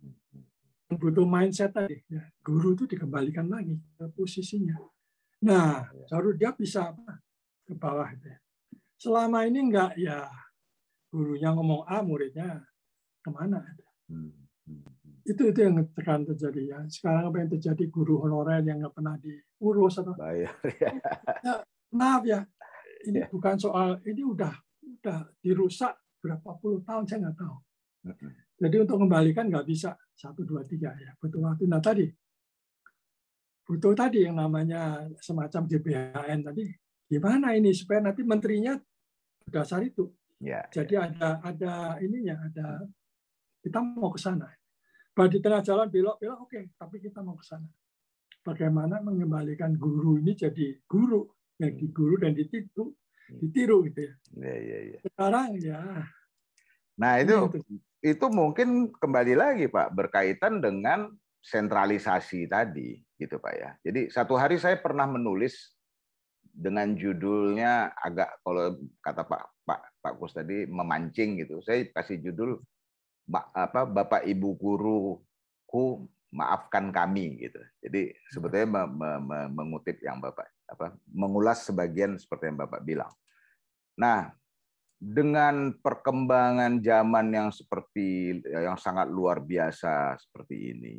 Butuh mindset tadi. Ya. Guru itu dikembalikan lagi ke posisinya. Nah, baru dia bisa apa? Ke bawah. Ya. Selama ini enggak, ya gurunya ngomong A, muridnya kemana? Itu itu yang tekan terjadi ya. Sekarang apa yang terjadi, guru honorer yang nggak pernah diurus atau bayar ya. Ya, maaf ya, ini ya. Bukan soal ini udah udah dirusak berapa puluh tahun saya nggak tahu. Jadi untuk kembalikan nggak bisa satu dua tiga ya, butuh waktu. Nah tadi butuh tadi yang namanya semacam G B H N tadi. Gimana ini supaya nanti menterinya berdasar itu. Ya, Jadi ya. ada ada ininya, ada kita mau ke sana. Bahwa di tengah jalan belok-belok oke, okay, tapi kita mau ke sana. Bagaimana mengembalikan guru ini jadi guru yang diguru dan ditiru, ditiru gitu ya. Ya, ya, ya. Sekarang ya. Nah itu itu mungkin kembali lagi Pak berkaitan dengan sentralisasi tadi gitu Pak ya. Jadi satu hari saya pernah menulis dengan judulnya agak kalau kata Pak Pak Pak Kus tadi memancing gitu. Saya kasih judul apa Bapak Ibu guruku maafkan kami gitu. Jadi sebetulnya me, me, mengutip yang Bapak apa mengulas sebagian seperti yang Bapak bilang. Nah, dengan perkembangan zaman yang seperti yang sangat luar biasa seperti ini,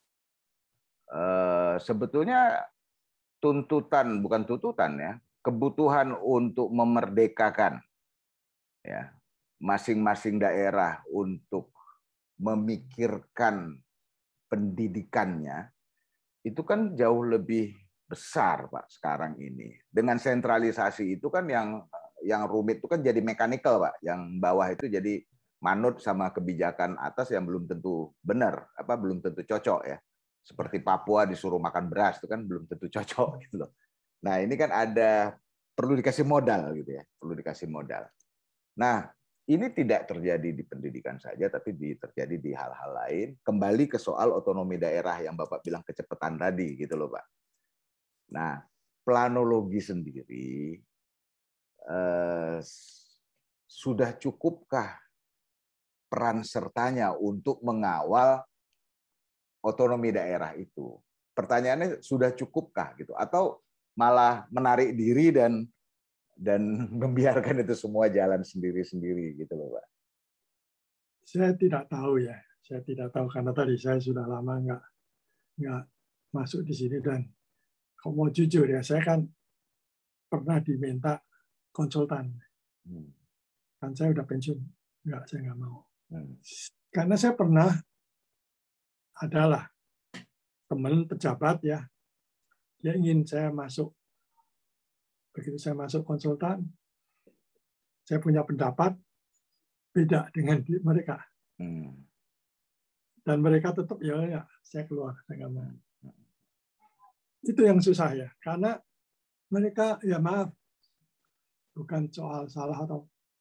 eh, sebetulnya tuntutan bukan tuntutan ya, kebutuhan untuk memerdekakan ya masing-masing daerah untuk memikirkan pendidikannya itu kan jauh lebih besar Pak sekarang ini. Dengan sentralisasi itu kan yang yang rumit itu kan jadi mekanikal Pak, yang bawah itu jadi manut sama kebijakan atas yang belum tentu benar, apa belum tentu cocok ya. Seperti Papua disuruh makan beras itu kan belum tentu cocok gitu loh. Nah, ini kan ada perlu dikasih modal gitu ya, perlu dikasih modal. Nah, ini tidak terjadi di pendidikan saja, tapi terjadi di hal-hal lain. Kembali ke soal otonomi daerah yang Bapak bilang kecepatan tadi, gitu loh Pak. Nah, planologi sendiri eh, sudah cukupkah peran sertanya untuk mengawal otonomi daerah itu? Pertanyaannya sudah cukupkah gitu? Atau malah menarik diri dan dan membiarkan itu semua jalan sendiri-sendiri gitu loh Pak. Saya tidak tahu ya, saya tidak tahu karena tadi saya sudah lama nggak nggak masuk di sini dan kalau mau jujur ya saya kan pernah diminta konsultan, hmm. kan saya udah pensiun, nggak saya nggak mau, hmm. karena saya pernah adalah teman pejabat ya, dia ingin saya masuk. Begitu saya masuk konsultan, saya punya pendapat beda dengan mereka. Hmm. Dan mereka tetap, ya, ya saya keluar. Saya nggak mau. Itu yang susah ya. Karena mereka, ya maaf, bukan soal salah atau...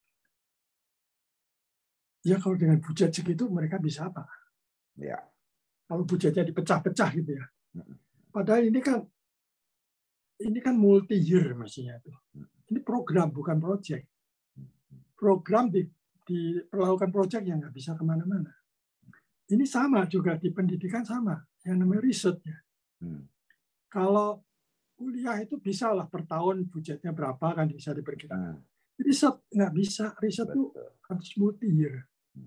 Ya kalau dengan budget segitu, mereka bisa apa? Ya. Kalau budgetnya dipecah-pecah gitu ya. Padahal ini kan ini kan multi year mestinya itu. Ini program bukan project. Program di, diperlakukan project yang nggak bisa kemana-mana. Ini sama juga di pendidikan sama, yang namanya riset ya. Hmm. Kalau kuliah itu bisa lah per tahun budgetnya berapa kan bisa diperkirakan. Hmm. Riset nggak bisa, riset itu harus multi year.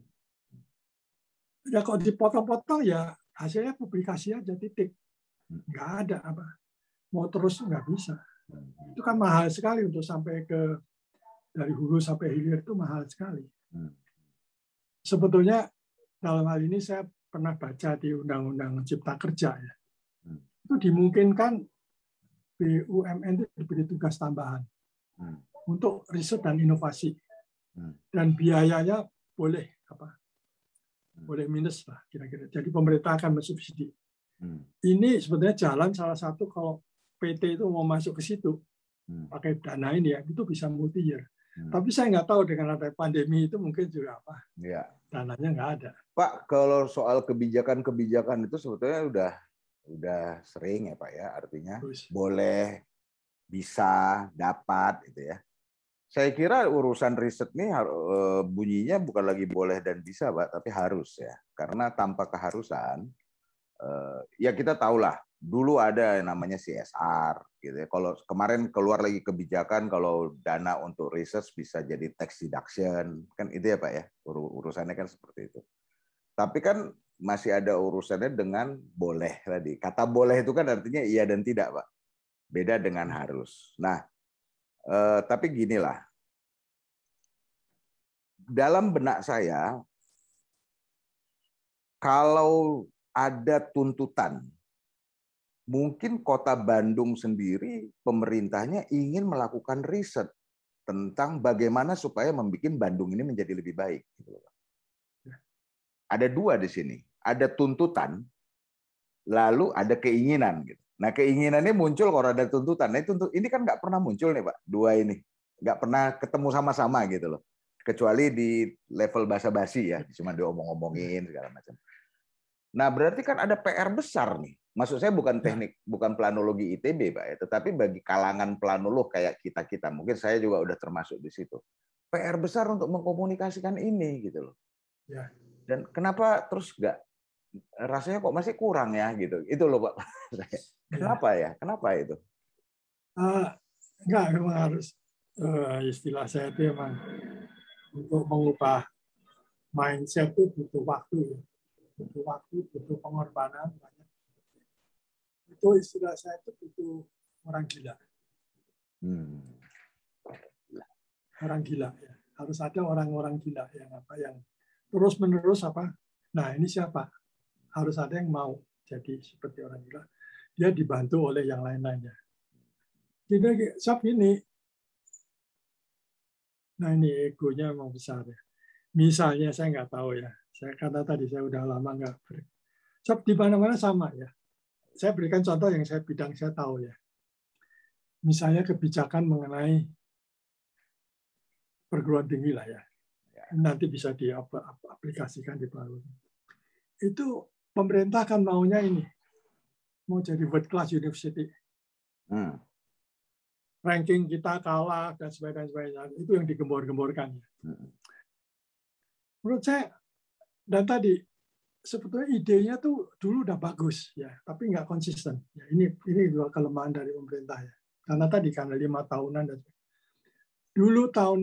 Ya kalau dipotong-potong ya hasilnya publikasi aja titik, nggak ada apa. Mau terus nggak bisa. Itu kan mahal sekali untuk sampai ke dari hulu sampai hilir itu mahal sekali. Sebetulnya dalam hal ini saya pernah baca di Undang-Undang Cipta Kerja ya. Itu dimungkinkan B U M N itu diberi tugas tambahan untuk riset dan inovasi. Dan biayanya boleh apa? Boleh minus lah kira-kira. Jadi pemerintah akan mensubsidi. Ini sebetulnya jalan salah satu kalau P T itu mau masuk ke situ hmm. pakai dana ini ya itu bisa multi year. Hmm. Tapi saya nggak tahu dengan ada pandemi itu mungkin juga apa. Ya. Dananya nggak ada. Pak, kalau soal kebijakan-kebijakan itu sebetulnya udah udah sering ya Pak ya, artinya Terus. boleh, bisa, dapat gitu ya. Saya kira urusan riset nih bunyinya bukan lagi boleh dan bisa, Pak, tapi harus ya. Karena tanpa keharusan, ya kita tahulah dulu ada yang namanya C S R, gitu ya. Kalau kemarin keluar lagi kebijakan kalau dana untuk riset bisa jadi tax deduction, kan itu ya Pak ya, urusannya kan seperti itu. Tapi kan masih ada urusannya dengan boleh tadi. Kata boleh itu kan artinya iya dan tidak, Pak. Beda dengan harus. Nah, eh, tapi ginilah. Dalam benak saya, kalau ada tuntutan, mungkin Kota Bandung sendiri, pemerintahnya ingin melakukan riset tentang bagaimana supaya membuat Bandung ini menjadi lebih baik. Ada dua di sini. Ada tuntutan, lalu ada keinginan. Nah, keinginannya muncul kalau ada tuntutan. Nah, ini kan nggak pernah muncul nih, Pak. Dua ini. Nggak pernah ketemu sama-sama gitu loh. Kecuali di level basa-basi ya, cuma diomong-omongin segala macam. Nah, berarti kan ada P R besar nih. Maksud saya bukan teknik, bukan planologi I T B, Pak, ya, tetapi bagi kalangan planolog kayak kita-kita, mungkin saya juga udah termasuk di situ. P R besar untuk mengkomunikasikan ini gitu loh. Dan kenapa terus nggak, rasanya kok masih kurang ya gitu. Itu loh, Pak. Kenapa ya? Kenapa itu? Uh, enggak, memang harus uh, istilah saya itu memang untuk mengubah mindset itu butuh waktu, butuh waktu, butuh pengorbanan banyak. Itu istilah saya itu butuh orang gila. Hmm. Orang gila ya. Harus ada orang-orang gila yang apa yang terus menerus apa. Nah, ini siapa? Harus ada yang mau jadi seperti orang gila. Dia dibantu oleh yang lain-lainnya. Jadi, sob ini, nah ini egonya memang besar ya. Misalnya saya nggak tahu ya. Saya kata tadi saya udah lama nggak ber. Sob di mana-mana sama ya. Saya berikan contoh yang saya bidang saya tahu ya. Misalnya kebijakan mengenai perguruan tinggi lah ya. Nanti bisa diaplikasikan di Palu. Itu pemerintah kan maunya ini. Mau jadi world class university. Hmm. Ranking kita kalah dan sebagainya. Itu yang digembor-gemborkan. Hmm. Menurut saya, dan tadi sebetulnya idenya tuh dulu udah bagus ya, tapi nggak konsisten. Ya, ini ini juga kelemahan dari pemerintah ya. Karena tadi karena lima tahunan dan dulu tahun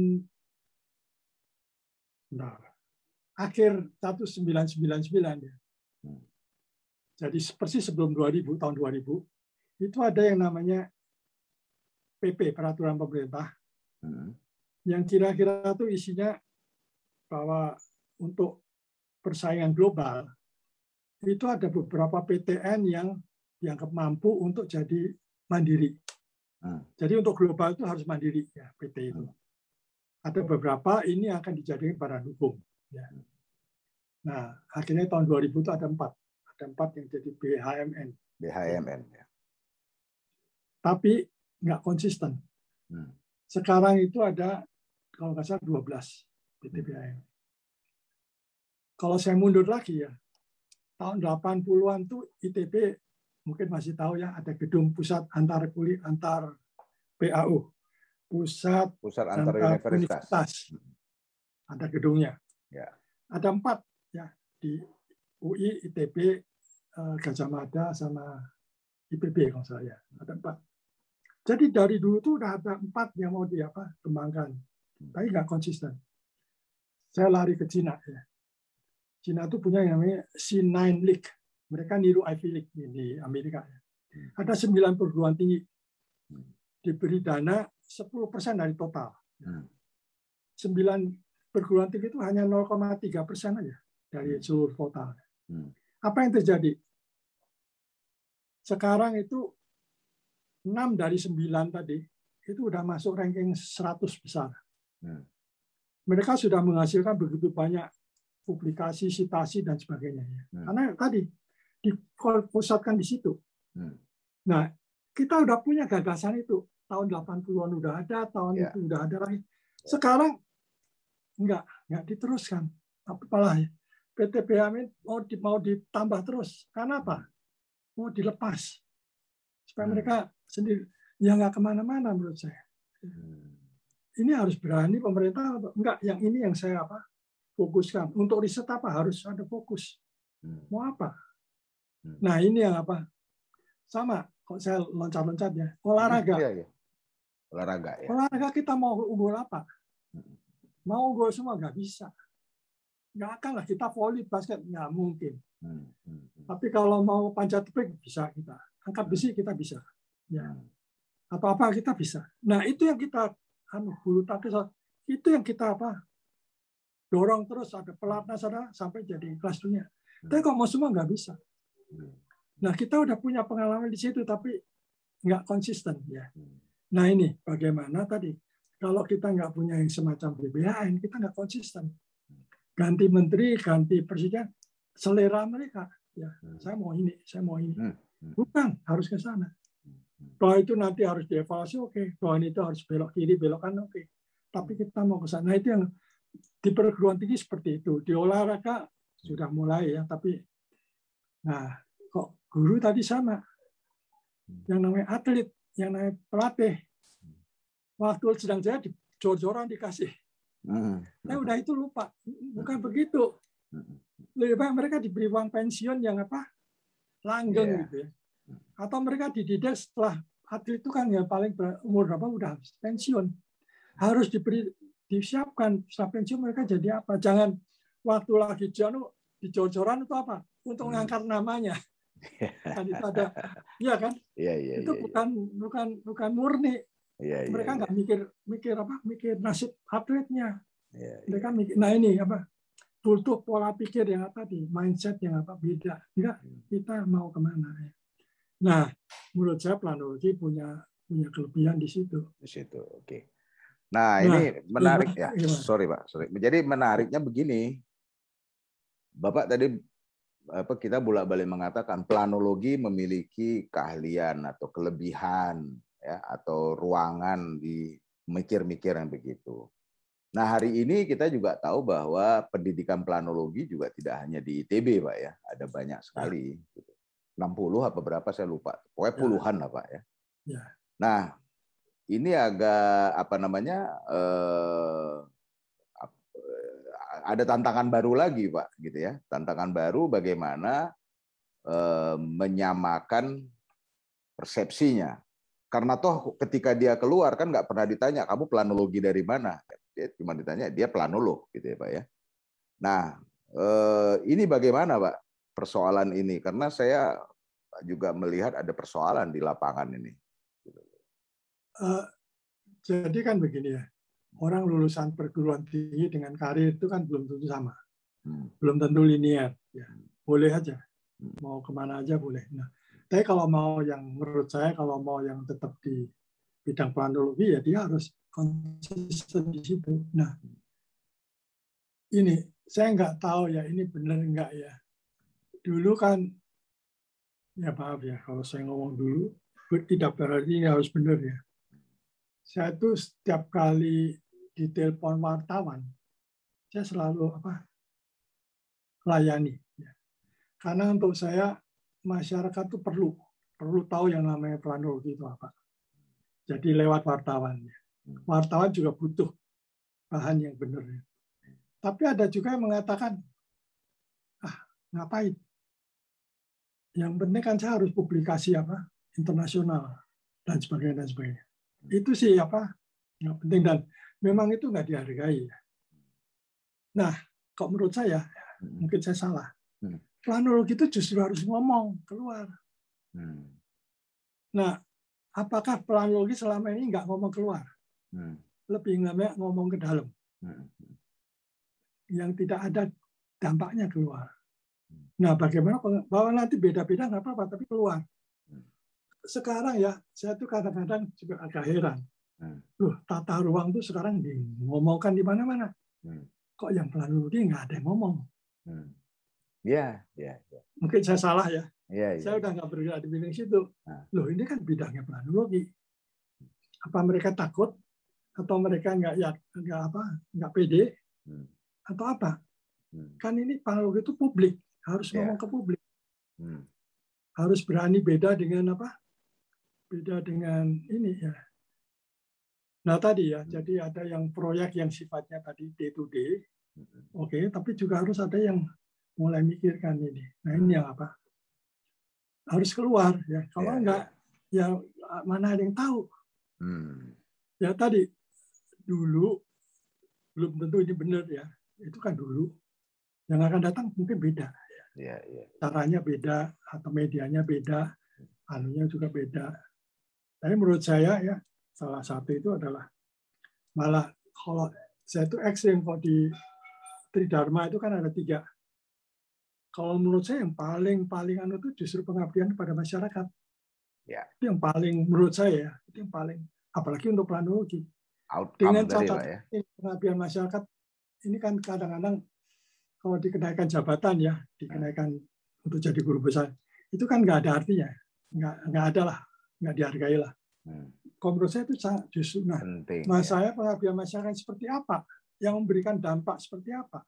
nah, akhir seribu sembilan ratus sembilan puluh sembilan ya. Jadi persis sebelum dua ribu, tahun dua ribu, itu ada yang namanya P P, peraturan pemerintah, hmm. yang kira-kira itu isinya bahwa untuk persaingan global, itu ada beberapa P T N yang dianggap mampu untuk jadi mandiri. Hmm. Jadi untuk global itu harus mandiri, ya P T itu. Hmm. Ada beberapa ini akan dijadikan badan hukum. Ya. Nah, akhirnya tahun dua ribu itu ada empat. Ada empat yang jadi B H M N. B H M N. Ya. Tapi nggak konsisten. Hmm. Sekarang itu ada, kalau nggak salah, dua belas P T B H M N. Kalau saya mundur lagi ya, tahun delapan puluhan tuh I T B mungkin masih tahu ya, ada gedung pusat antar kulit antar P A U, pusat, pusat antar, antar universitas. universitas. Ada gedungnya. Ya. Ada empat ya di U I, I T B, Gajah Mada sama I P B kalau saya. Ada empat. Jadi dari dulu tuh udah ada empat yang mau di apa kembangkan, tapi nggak konsisten. Saya lari ke Cina ya. Cina itu punya yang namanya C sembilan League. Mereka niru Ivy League di Amerika. Ada sembilan perguruan tinggi. Diberi dana sepuluh persen dari total. sembilan perguruan tinggi itu hanya nol koma tiga persen aja dari seluruh total. Apa yang terjadi? Sekarang itu enam dari sembilan tadi itu udah masuk ranking seratus besar. Mereka sudah menghasilkan begitu banyak publikasi, citasi, dan sebagainya. Hmm. Karena tadi dipusatkan di situ. Hmm. Nah, kita udah punya gagasan itu. Tahun delapan puluhan udah ada, tahun yeah. itu udah ada lagi. Sekarang enggak, enggak diteruskan. Apalah P T B H M N mau, di, mau ditambah terus. Karena apa? Mau dilepas. Supaya hmm. mereka sendiri, ya nggak kemana-mana menurut saya. Hmm. ini harus berani pemerintah atau enggak, yang ini yang saya apa fokuskan. Untuk riset apa harus ada fokus. Mau apa? Nah ini yang apa? Sama, kok saya loncat-loncat ya. Olahraga. Iya, iya. Olahraga ya. Olahraga kita mau unggul apa? Mau unggul semua nggak bisa. Nggak akan lah kita voli, basket nggak mungkin. Hmm. Hmm. Tapi kalau mau panjat tebing bisa kita. Angkat besi kita bisa. Ya. Apa-apa kita bisa. Nah itu yang kita anu bulu tangkis itu yang kita apa? Dorong terus ada pelatnas ada sampai jadi kelas dunia. Tapi kalau mau semua nggak bisa. Nah kita udah punya pengalaman di situ tapi nggak konsisten ya. Nah ini bagaimana tadi kalau kita nggak punya yang semacam B B H M kita nggak konsisten. Ganti menteri, ganti presiden, selera mereka. Ya, saya mau ini, saya mau ini. Bukan harus ke sana. Bahwa itu nanti harus dievaluasi, oke. Okay. Bahwa itu harus belok kiri, belok kanan, oke. Okay. Tapi kita mau ke sana. Nah, itu yang di perguruan tinggi seperti itu. Di olahraga sudah mulai ya, tapi nah kok guru tadi sama. Yang namanya atlet, yang namanya pelatih. Waktu sedang saya di jor-joran dikasih. Nah, udah itu lupa. Bukan begitu. Lebih baik mereka diberi uang pensiun yang apa? Langgeng yeah. gitu ya. Atau mereka dididik setelah atlet itu kan ya paling umur berapa udah pensiun. Harus diberi disiapkan setelah pensiun mereka jadi apa? Jangan waktu lagi janu di jor-joran itu apa? Untuk mengangkat namanya. Kan itu ada, iya kan? Yeah, yeah, itu yeah, bukan yeah. bukan bukan murni. Yeah, mereka nggak yeah, yeah. mikir mikir apa? Mikir nasib atletnya. Yeah, mereka yeah. mikir. Nah ini apa? Butuh pola pikir yang tadi, mindset yang apa beda. Enggak, kita mau kemana ya? Nah, menurut saya planologi punya punya kelebihan di situ. Di situ, oke. Okay. Nah, nah ini menarik ya. ya. Sorry Pak, sorry. Jadi menariknya begini, Bapak tadi apa kita bolak-balik mengatakan planologi memiliki keahlian atau kelebihan ya atau ruangan di mikir-mikir yang begitu. Nah, hari ini kita juga tahu bahwa pendidikan planologi juga tidak hanya di I T B, Pak ya. Ada banyak sekali. Ya. enam puluh apa berapa saya lupa. Pokoknya puluhan lah, Pak ya. Ya. Nah, ini agak apa namanya? Eh, ada tantangan baru lagi, Pak, gitu ya. Tantangan baru bagaimana eh, menyamakan persepsinya. Karena toh ketika dia keluar kan nggak pernah ditanya kamu planologi dari mana. Dia cuma ditanya dia planolog gitu ya Pak ya. Nah eh, ini bagaimana Pak persoalan ini karena saya juga melihat ada persoalan di lapangan ini. Uh, jadi kan begini ya, orang lulusan perguruan tinggi dengan karir itu kan belum tentu sama, hmm. belum tentu linear. Ya, boleh aja, mau kemana aja boleh. Nah, tapi kalau mau yang menurut saya kalau mau yang tetap di bidang planologi ya dia harus konsisten di situ. Nah, ini saya nggak tahu ya ini benar nggak ya. Dulu kan, ya maaf ya kalau saya ngomong dulu, tidak berarti ini harus benar ya. Saya tuh setiap kali ditelepon wartawan, saya selalu apa layani. Ya. Karena untuk saya masyarakat tuh perlu perlu tahu yang namanya planologi itu apa. Jadi lewat wartawan. Wartawan juga butuh bahan yang benar. Tapi ada juga yang mengatakan, ah ngapain? Yang penting kan saya harus publikasi apa internasional dan sebagainya dan sebagainya. Itu sih apa nggak penting dan memang itu nggak dihargai. Nah, kok menurut saya mungkin saya salah. Planologi itu justru harus ngomong keluar. Nah, apakah planologi selama ini nggak ngomong keluar? Lebih nggak ngomong ke dalam. Yang tidak ada dampaknya keluar. Nah, bagaimana bahwa nanti beda-beda nggak apa-apa, tapi keluar. Sekarang ya, saya tuh kadang-kadang juga agak heran. Loh, tata ruang tuh sekarang ngomongkan di mana-mana. Kok yang planologi nggak ada yang ngomong? Ya, ya, ya. Mungkin saya salah ya. Ya, ya. Saya udah nggak bergerak di bidang situ. Loh, ini kan bidangnya planologi. Apa mereka takut? Atau mereka nggak ya nggak apa nggak pede? Atau apa? Kan ini planologi itu publik. Harus ngomong yeah. ke publik. Hmm. Harus berani beda dengan apa? Beda dengan ini ya. Nah tadi ya, jadi ada yang proyek yang sifatnya tadi day to day, oke, okay, tapi juga harus ada yang mulai mikirkan ini. Nah ini yang apa? Harus keluar ya. Kalau yeah, enggak, yeah. ya mana ada yang tahu. Hmm. Ya tadi dulu belum tentu ini benar ya. Itu kan dulu. Yang akan datang mungkin beda. Ya. Yeah, yeah. Caranya beda atau medianya beda, anunya juga beda. Tapi menurut saya ya salah satu itu adalah malah kalau saya itu ekstrim kalau di Tridharma itu kan ada tiga. Kalau menurut saya yang paling paling anu itu justru pengabdian kepada masyarakat. Ya. Itu yang paling menurut saya itu yang paling apalagi untuk planologi. Outcome dengan tadi, catatan Pak, ya. Pengabdian masyarakat ini kan kadang-kadang kalau dikenaikan jabatan ya dikenaikan hmm. untuk jadi guru besar itu kan nggak ada artinya, nggak nggak ada lah, nggak dihargai lah. Hmm. Kalau menurut saya itu justru nah, penting, mas ya. saya pengabdian masyarakat seperti apa yang memberikan dampak seperti apa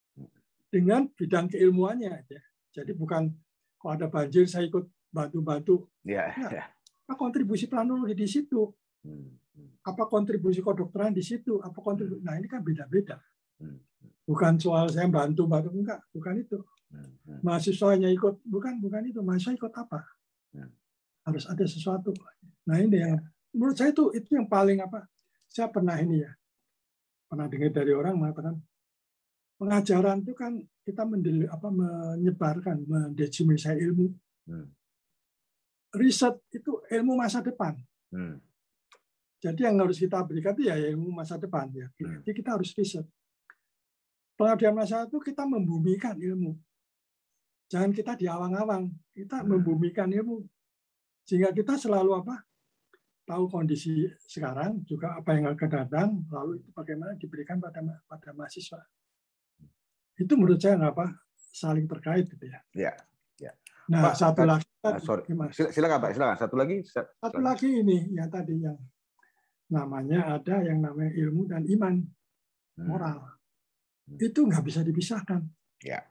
dengan bidang keilmuannya aja. Jadi bukan kalau ada banjir saya ikut bantu-bantu. Ya, nah, ya. Apa kontribusi planologi di situ? Apa kontribusi kedokteran di situ? Apa kontribusi? Nah ini kan beda-beda. Bukan soal saya bantu-bantu enggak, bukan itu. Mahasiswanya ikut, bukan bukan itu. Mahasiswa ikut apa? Harus ada sesuatu. Nah ini yang menurut saya itu itu yang paling apa? Saya pernah ini ya, pernah dengar dari orang mengatakan pengajaran itu kan kita mendel, apa, menyebarkan, mendesimasi ilmu. Hmm. Riset itu ilmu masa depan. Hmm. Jadi yang harus kita berikan itu ya ilmu masa depan ya. Jadi hmm. kita harus riset. Pengabdian masyarakat itu kita membumikan ilmu. Jangan kita diawang-awang. Kita hmm. membumikan ilmu. Sehingga kita selalu apa? Tahu kondisi sekarang, juga apa yang akan datang, lalu itu bagaimana diberikan pada pada mahasiswa. Itu menurut saya nggak apa saling terkait gitu ya. Ya, ya. Nah Pak, satu lagi, uh, sorry. Silakan Pak, silakan. Satu lagi. Satu lagi ini yang tadi yang namanya ada yang namanya ilmu dan iman moral. Hmm. Itu nggak bisa dipisahkan. Ya.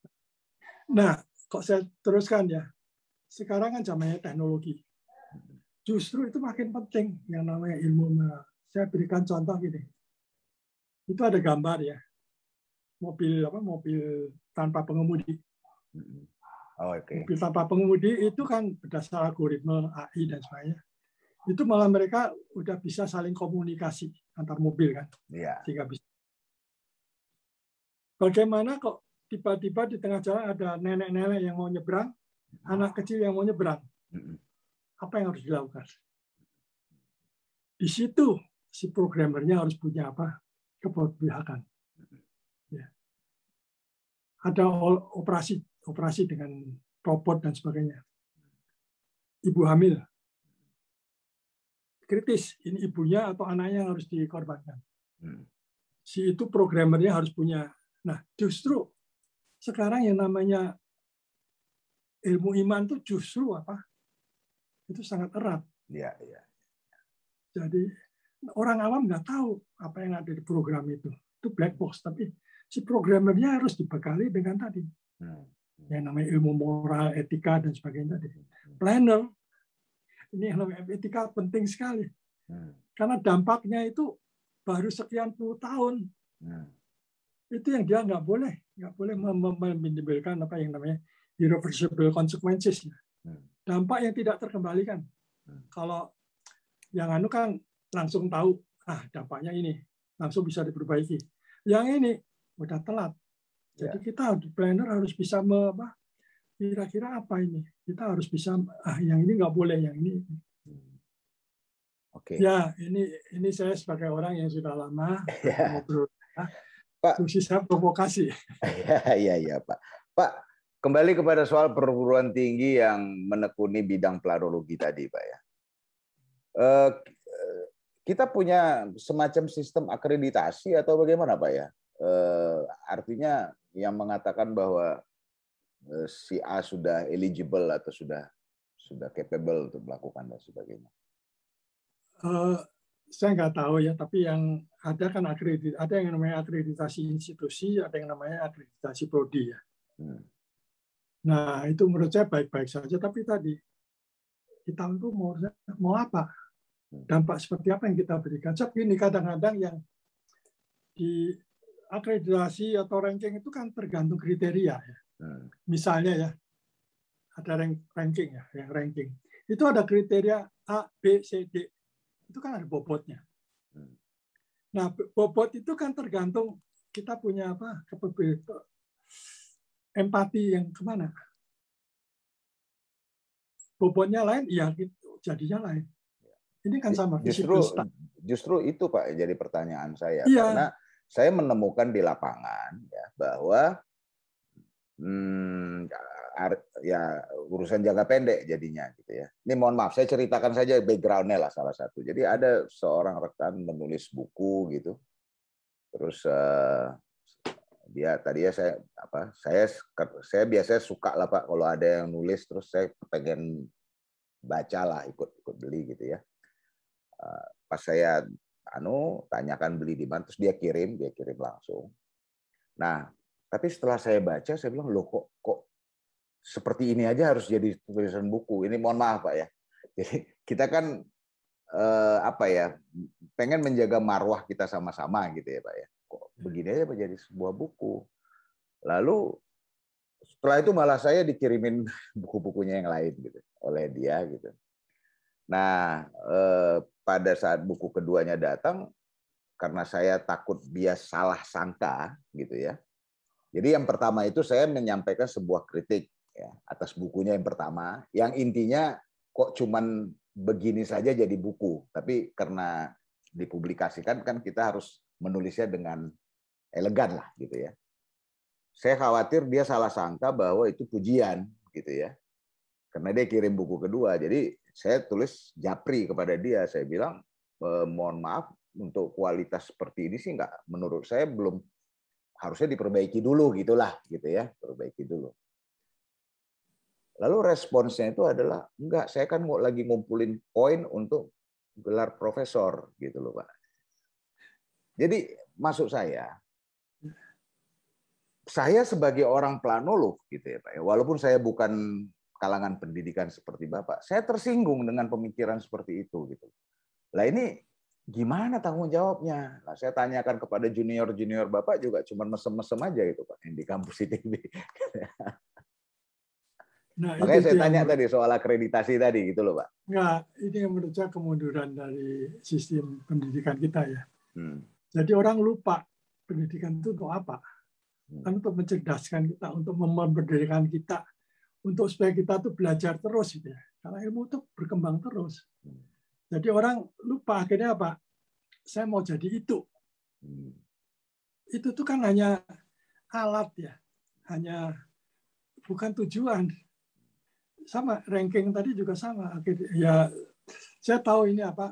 Nah, kok saya teruskan ya. Sekarang kan zamannya teknologi. Justru itu makin penting yang namanya ilmu. Nah, saya berikan contoh gini. Itu ada gambar ya. Mobil apa mobil tanpa pengemudi. Oh, okay. Mobil tanpa pengemudi itu kan berdasar algoritma A I dan sebagainya. Itu malah mereka udah bisa saling komunikasi antar mobil kan. Yeah. Sehingga bisa. Bagaimana kok tiba-tiba di tengah jalan ada nenek-nenek yang mau nyebrang, oh. anak kecil yang mau nyebrang. Apa yang harus dilakukan? Di situ si programmernya harus punya apa? Keberpihakan. Ya. Ada operasi operasi dengan robot dan sebagainya. Ibu hamil. Kritis, ini ibunya atau anaknya yang harus dikorbankan. Si itu programmernya harus punya. Nah, justru sekarang yang namanya ilmu iman itu justru apa? Itu sangat erat. Ya, ya. Jadi orang awam nggak tahu apa yang ada di program itu. Itu black box. Tapi si programmernya harus dibekali dengan tadi. Hmm. Yang namanya ilmu moral, etika, dan sebagainya tadi. Planner. Ini yang namanya etika penting sekali. Hmm. Karena dampaknya itu baru sekian puluh tahun. Hmm. Itu yang dia nggak boleh. Nggak boleh menimbulkan apa yang namanya irreversible consequences. Dampak yang tidak terkembalikan. Hmm. Kalau yang anu kan langsung tahu, ah dampaknya ini, langsung bisa diperbaiki. Yang ini udah telat. Jadi yeah. kita di planner harus bisa apa? Kira-kira apa ini? Kita harus bisa, ah yang ini nggak boleh, yang ini. Oke. Okay. Ya ini ini saya sebagai orang yang sudah lama yeah. ngobrol. Nah, Pak, fungsi saya provokasi. Iya iya ya, Pak. Pak, kembali kepada soal perguruan tinggi yang menekuni bidang planologi tadi, Pak ya. Kita punya semacam sistem akreditasi atau bagaimana, Pak ya? Artinya yang mengatakan bahwa si A sudah eligible atau sudah sudah capable untuk melakukan dan sebagainya. Uh, saya nggak tahu ya, tapi yang ada kan akredit, ada yang namanya akreditasi institusi, ada yang namanya akreditasi prodi ya. Hmm. Nah itu menurut saya baik-baik saja, tapi tadi kita itu mau mau apa? dampak seperti apa yang kita berikan. Sebab ini kadang-kadang yang di akreditasi atau ranking itu kan tergantung kriteria ya. Hmm. Misalnya ya, ada ranking ya, yang ranking. Itu ada kriteria A, B, C, D. Itu kan ada bobotnya. Hmm. Nah, bobot itu kan tergantung kita punya apa, empati yang kemana. Bobotnya lain, ya jadinya lain. Ini kan sama. Justru, justru itu Pak jadi pertanyaan saya. Iya. Karena saya menemukan di lapangan ya, bahwa hmm, ya urusan jangka pendek jadinya gitu ya. Ini mohon maaf, saya ceritakan saja background-nya lah salah satu. Jadi ada seorang rekan menulis buku gitu. Terus uh, dia tadi ya saya apa? Saya saya biasanya suka lah Pak kalau ada yang nulis, terus saya pengen baca lah, ikut ikut beli gitu ya. Uh, pas saya anu tanyakan beli di mana, terus dia kirim, dia kirim langsung. Nah, tapi setelah saya baca, saya bilang, loh kok, kok seperti ini aja harus jadi tulisan buku. Ini mohon maaf Pak ya. Jadi kita kan eh, apa ya, pengen menjaga marwah kita sama-sama gitu ya Pak ya. Kok begini aja Pak jadi sebuah buku. Lalu setelah itu malah saya dikirimin buku-bukunya yang lain gitu oleh dia gitu. Nah, eh, pada saat buku keduanya datang, karena saya takut dia salah sangka gitu ya. Jadi yang pertama itu saya menyampaikan sebuah kritik ya, atas bukunya yang pertama, yang intinya kok cuman begini saja jadi buku, tapi karena dipublikasikan kan kita harus menulisnya dengan elegan lah gitu ya. Saya khawatir dia salah sangka bahwa itu pujian gitu ya. Karena dia kirim buku kedua, jadi saya tulis japri kepada dia. Saya bilang, eh, mohon maaf, untuk kualitas seperti ini sih nggak, menurut saya belum, harusnya diperbaiki dulu gitulah, gitu ya, perbaiki dulu. Lalu responsnya itu adalah, enggak, saya kan mau lagi ngumpulin poin untuk gelar profesor, gitu loh Pak. Jadi maksud saya, saya sebagai orang planolog, gitu ya Pak, walaupun saya bukan kalangan pendidikan seperti Bapak, saya tersinggung dengan pemikiran seperti itu gitu. Lah ini gimana tanggung jawabnya? Nah, saya tanyakan kepada junior-junior Bapak juga cuma mesem-mesem aja gitu Pak yang di kampus I T B. Nah, makanya saya tanya menurut, tadi soal akreditasi tadi gitu loh Pak. Enggak, ini yang menurut saya kemunduran dari sistem pendidikan kita ya. Hmm. Jadi orang lupa pendidikan itu untuk apa? Hmm. Kan untuk mencerdaskan kita, untuk memberdayakan kita, untuk supaya kita tuh belajar terus gitu ya. Karena ilmu itu berkembang terus. Jadi orang lupa akhirnya apa? Saya mau jadi itu. Itu tuh kan hanya alat ya. Hanya bukan tujuan. Sama ranking tadi juga sama. Akhirnya, ya saya tahu ini apa.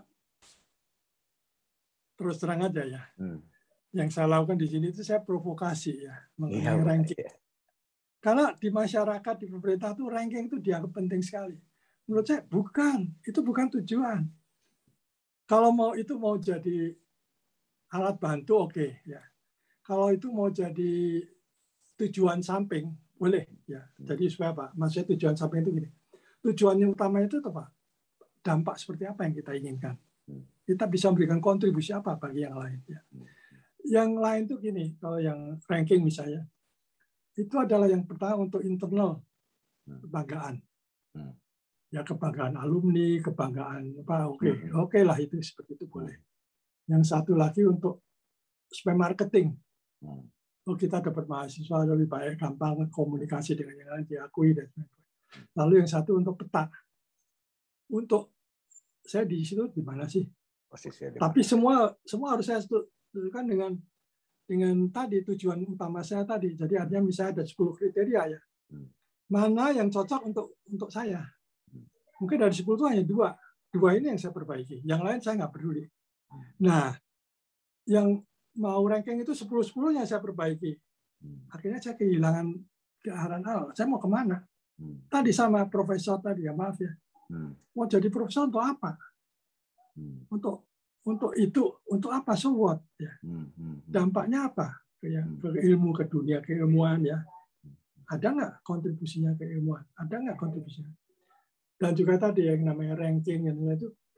Terus terang aja ya. Hmm. Yang saya lakukan di sini itu saya provokasi ya mengenai ya, ranking. Ya. Karena di masyarakat, di pemerintah itu ranking itu dianggap penting sekali. Menurut saya bukan, itu bukan tujuan. Kalau mau itu mau jadi alat bantu, oke okay, ya. Kalau itu mau jadi tujuan samping, boleh ya. Jadi supaya apa? Maksudnya tujuan samping itu gini. Tujuan yang utama itu apa? Dampak seperti apa yang kita inginkan. Kita bisa memberikan kontribusi apa bagi yang lain. Ya. Yang lain itu gini, kalau yang ranking misalnya, itu adalah yang pertama untuk internal kebanggaan. Hmm. Ya kebanggaan alumni, kebanggaan apa, oke, okay. hmm. oke okay lah itu seperti itu boleh. Yang satu lagi untuk supaya marketing. Hmm. Oh kita dapat mahasiswa lebih baik, gampang komunikasi dengan yang lain, diakui dan sebagainya. Lalu yang satu untuk peta. Untuk saya di situ di mana sih? Posisinya Tapi semua semua harus saya setujukan dengan dengan tadi tujuan utama saya tadi. Jadi artinya misalnya ada sepuluh kriteria ya. Mana yang cocok untuk untuk saya? Mungkin dari sepuluh itu hanya dua. Dua ini yang saya perbaiki. Yang lain saya nggak peduli. Nah, yang mau ranking itu sepuluh-sepuluhnya saya perbaiki. Akhirnya saya kehilangan kearaan awal. Saya mau kemana? Tadi sama profesor tadi ya, maaf ya. Mau jadi profesor untuk apa? Untuk Untuk itu, untuk apa? So what? Ya. Dampaknya apa? Ya, ke ilmu, ke dunia keilmuan ya. Ada nggak kontribusinya ke ilmuwan? Ada nggak kontribusinya? Dan juga tadi yang namanya ranking yang itu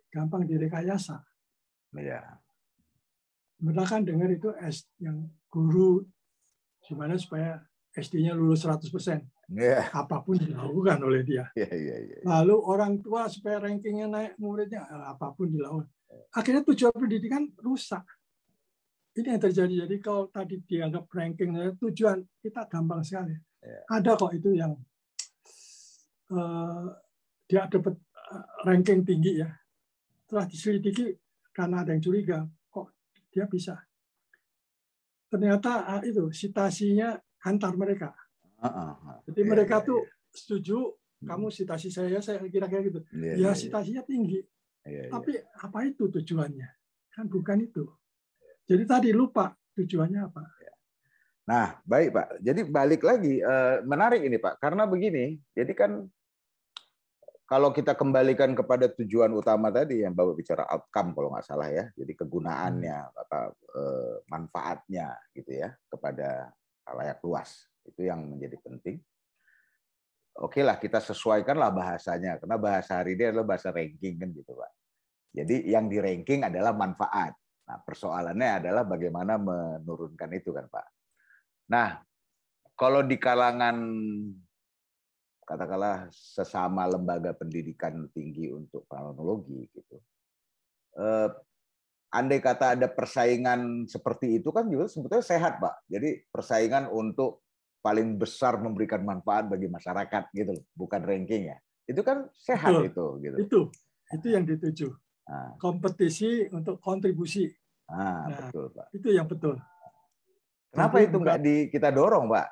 gampang direkayasa. Iya. Mereka kan dengar itu S yang guru gimana supaya S D-nya lulus seratus persen. Yeah. Apapun dilakukan oleh dia. Yeah, yeah, yeah. Lalu orang tua supaya rankingnya naik, muridnya apapun dilakukan. Akhirnya tujuan pendidikan rusak. Ini yang terjadi. Jadi kalau tadi dianggap ranking, tujuan kita gampang sekali. Yeah. Ada kok itu yang uh, dia dapat ranking tinggi ya. Setelah diselidiki karena ada yang curiga, kok dia bisa. Ternyata itu citasinya antar mereka. Jadi yeah, mereka yeah, tuh yeah. setuju, kamu citasi saya, saya kira-kira gitu. Yeah, ya yeah, citasinya yeah. tinggi. Yeah, Tapi yeah. apa itu tujuannya? Kan bukan itu. Jadi tadi lupa tujuannya apa. Nah, baik Pak. Jadi balik lagi, menarik ini Pak. Karena begini, jadi kan kalau kita kembalikan kepada tujuan utama tadi yang Bapak bicara outcome kalau nggak salah ya. Jadi kegunaannya, apa, manfaatnya gitu ya kepada khalayak luas. Itu yang menjadi penting. Oke lah, kita sesuaikanlah bahasanya. Karena bahasa hari ini adalah bahasa ranking kan gitu Pak. Jadi yang di ranking adalah manfaat. Nah, persoalannya adalah bagaimana menurunkan itu kan Pak. Nah, kalau di kalangan katakanlah sesama lembaga pendidikan tinggi untuk planologi gitu, eh, andai kata ada persaingan seperti itu kan juga sebetulnya sehat Pak. Jadi persaingan untuk paling besar memberikan manfaat bagi masyarakat gitu loh, bukan ranking ya. Itu kan sehat. Betul. itu gitu. Itu itu yang dituju. Nah. Kompetisi untuk kontribusi. Nah, nah, betul Pak. Itu yang betul. Kenapa Tapi itu nggak di kita dorong Pak?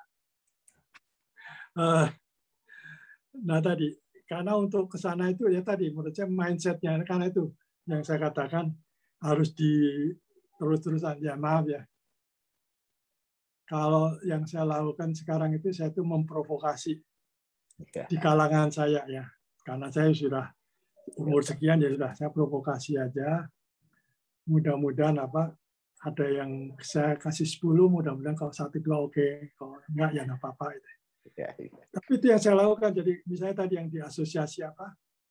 Uh, nah tadi, karena untuk ke sana itu ya tadi menurut saya mindsetnya, karena itu yang saya katakan harus di terus-terusan ya maaf ya. Kalau yang saya lakukan sekarang itu saya itu memprovokasi ya. Di kalangan saya ya, karena saya sudah umur sekian ya sudah saya provokasi aja. Mudah-mudahan apa ada yang saya kasih sepuluh, mudah-mudahan kalau satu dua oke, kalau enggak ya nggak apa-apa itu. Ya, ya. Tapi itu yang saya lakukan. Jadi misalnya tadi yang di asosiasi apa,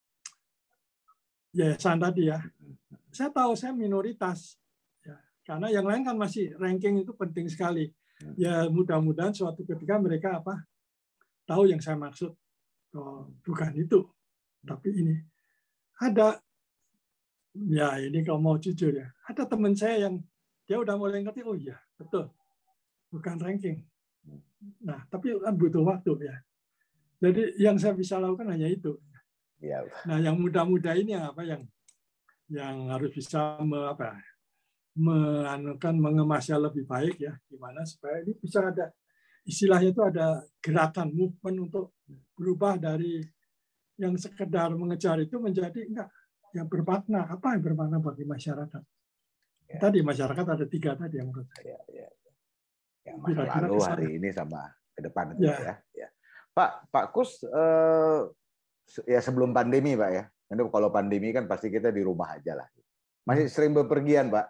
yayasan tadi ya, saya tahu saya minoritas, ya, karena yang lain kan masih ranking itu penting sekali. Ya mudah-mudahan suatu ketika mereka apa tahu yang saya maksud. Oh, bukan itu, tapi ini ada. Ya ini kalau mau jujur ya, ada teman saya yang dia udah mulai ngerti, oh iya betul, bukan ranking. Nah tapi butuh waktu ya. Jadi yang saya bisa lakukan hanya itu. Ya. Nah yang muda-muda ini yang apa yang yang harus bisa me, apa, meanukan mengemasnya lebih baik ya, gimana supaya ini bisa ada istilahnya itu ada gerakan movement untuk berubah dari yang sekedar mengejar itu menjadi enggak. Yang bermakna, apa yang bermakna bagi masyarakat? Ya. Tadi masyarakat ada tiga tadi yang menurut saya. Ya, ya. Yang masa lalu hari ini sama ke depan ya. Ya. Ya. Pak, Pak Kus, eh, ya sebelum pandemi Pak ya. Nanti kalau pandemi kan pasti kita di rumah aja lah. Masih sering bepergian Pak?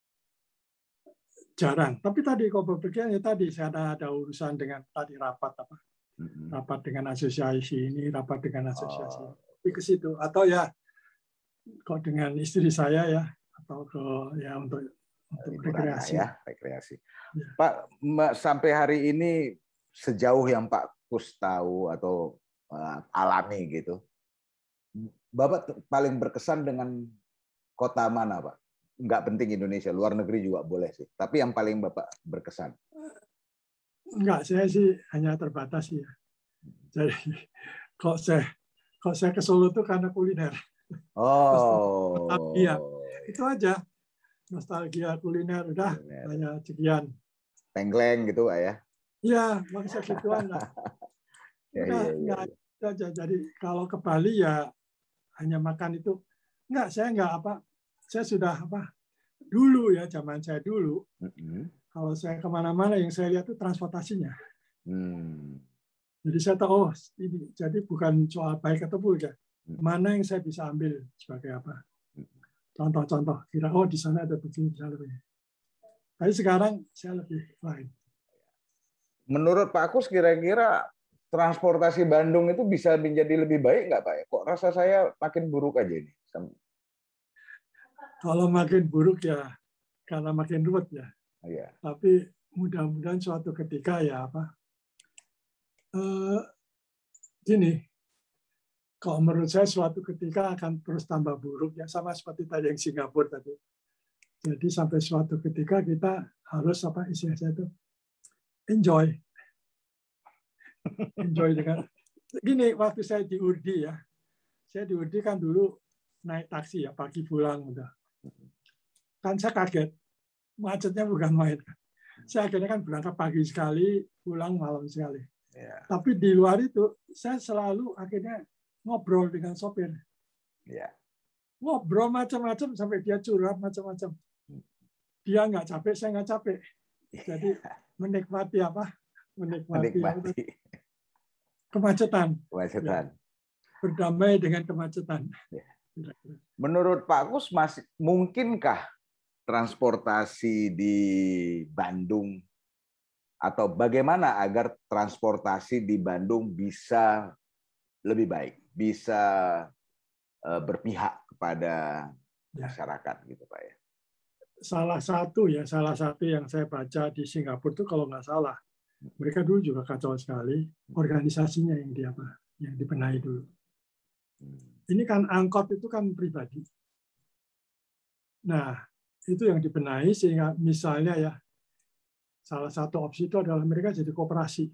Jarang. Tapi tadi kalau bepergian ya tadi saya ada, ada urusan dengan tadi rapat apa? Mm-hmm. Rapat dengan asosiasi ini, rapat dengan asosiasi. Oh. Tapi ke situ atau ya kok dengan istri saya ya atau ke ya untuk untuk rekreasi ya rekreasi ya. Pak sampai hari ini sejauh yang Pak Kus tahu atau uh, alami gitu Bapak paling berkesan dengan kota mana Pak? Nggak penting Indonesia, luar negeri juga boleh sih, tapi yang paling Bapak berkesan? Enggak, saya sih hanya terbatas ya. Jadi kok saya kok saya ke Solo tuh karena kuliner. Oh, nostalgia. Itu aja. Nostalgia kuliner udah hanya sekian. Tengkleng gitu Pak ya? Iya, bangsa gituan lah. Ya, udah ya, ya, enggak ya. aja. Jadi kalau ke Bali ya hanya makan itu. Enggak, saya enggak apa. Saya sudah apa? Dulu ya, zaman saya dulu. Mm-hmm. Kalau saya kemana-mana yang saya lihat itu transportasinya. Hmm. Jadi saya tahu oh, ini jadi bukan soal baik atau buruk ya. Mana yang saya bisa ambil sebagai apa? Contoh-contoh. Kira oh di sana ada begini, di sana begini. Tapi sekarang saya lebih lain. Menurut Pak Kus kira-kira transportasi Bandung itu bisa menjadi lebih baik nggak Pak? Kok rasa saya makin buruk aja ini? Kalau makin buruk ya karena makin ruwet ya. Iya. Tapi mudah-mudahan suatu ketika ya apa? Eh, gini, kalau menurut saya suatu ketika akan terus tambah buruk ya, sama seperti tadi yang Singapura tadi. Jadi sampai suatu ketika kita harus apa istilah saya itu enjoy, enjoy dengan gini. Waktu saya di U R D I ya, saya di U R D I kan dulu naik taksi ya pagi pulang udah. Kan saya kaget, macetnya bukan main. Saya akhirnya kan berangkat pagi sekali, pulang malam sekali. Yeah. Tapi di luar itu, saya selalu akhirnya ngobrol dengan sopir. Yeah. Ngobrol macam-macam sampai dia curhat macam-macam. Dia nggak capek, saya nggak capek. Jadi menikmati apa? Menikmati, menikmati. kemacetan. Kemacetan. Ya. Berdamai dengan kemacetan. Yeah. Menurut Pak Kus, masih mungkinkah transportasi di Bandung atau bagaimana agar transportasi di Bandung bisa lebih baik, bisa berpihak kepada masyarakat gitu Pak ya? Salah satu ya, salah satu yang saya baca di Singapura itu kalau nggak salah, mereka dulu juga kacau sekali organisasinya yang di apa, yang dibenahi dulu. Ini kan angkot itu kan pribadi. Nah, itu yang dibenahi sehingga misalnya ya salah satu opsi itu adalah mereka jadi koperasi.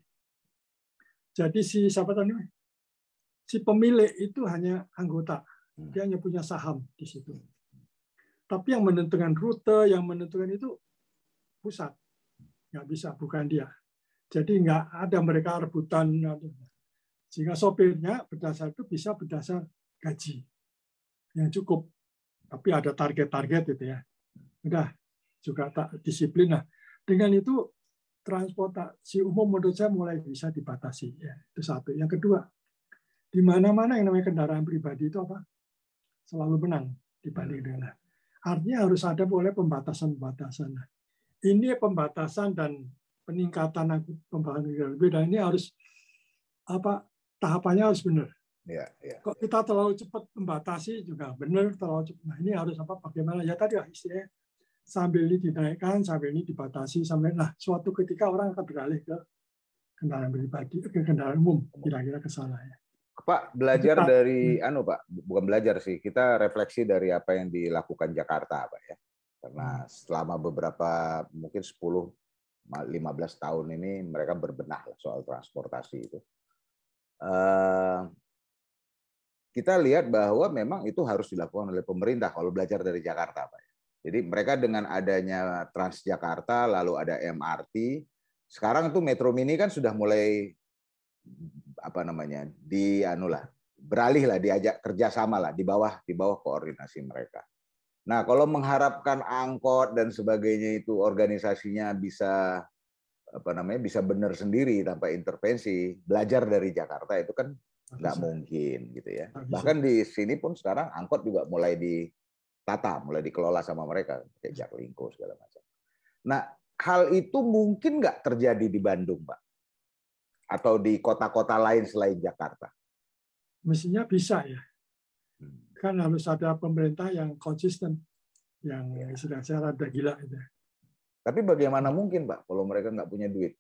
Jadi si siapa tadi? Si pemilik itu hanya anggota, dia hanya punya saham di situ. Tapi yang menentukan rute, yang menentukan itu pusat, nggak bisa, bukan dia. Jadi nggak ada mereka rebutan, sehingga sopirnya berdasar itu bisa berdasar gaji yang cukup. Tapi ada target-target itu ya. Udah juga tak disiplin. Nah, dengan itu transportasi umum menurut saya mulai bisa dibatasi. Ya, itu satu. Yang kedua, di mana-mana yang namanya kendaraan pribadi itu apa? Selalu menang dibanding dengan. Artinya harus ada boleh pembatasan-pembatasan. Nah, ini pembatasan dan peningkatan pembangunan beda ini harus apa? Tahapannya harus benar. Ya, ya, Kok kita terlalu cepat membatasi juga benar, terlalu cepat. Nah, ini harus apa? Bagaimana? Ya tadi istilahnya sambil ini dinaikkan, sambil ini dibatasi, sampai nah suatu ketika orang akan beralih ke kendaraan pribadi, ke kendaraan umum, kira-kira ke sana ya. Pak, belajar kita, dari anu Pak, bukan belajar sih, kita refleksi dari apa yang dilakukan Jakarta Pak ya. Karena selama beberapa mungkin sepuluh lima belas tahun ini mereka berbenah soal transportasi itu. Uh, kita lihat bahwa memang itu harus dilakukan oleh pemerintah kalau belajar dari Jakarta Pak. Jadi mereka dengan adanya Transjakarta, lalu ada M R T, sekarang itu Metro Mini kan sudah mulai apa namanya di anulah beralih lah, diajak kerjasama lah di bawah di bawah koordinasi mereka. Nah kalau mengharapkan angkot dan sebagainya itu organisasinya bisa apa namanya bisa benar sendiri tanpa intervensi, belajar dari Jakarta itu kan nggak mungkin gitu ya. Bahkan di sini pun sekarang angkot juga mulai di tata, mulai dikelola sama mereka, kayak Jaklingko segala macam. Nah, hal itu mungkin nggak terjadi di Bandung, Pak? Atau di kota-kota lain selain Jakarta? Mestinya bisa ya. Kan harus ada pemerintah yang konsisten, yang sudah saya rada gila itu. Tapi bagaimana mungkin, Pak, kalau mereka nggak punya duit?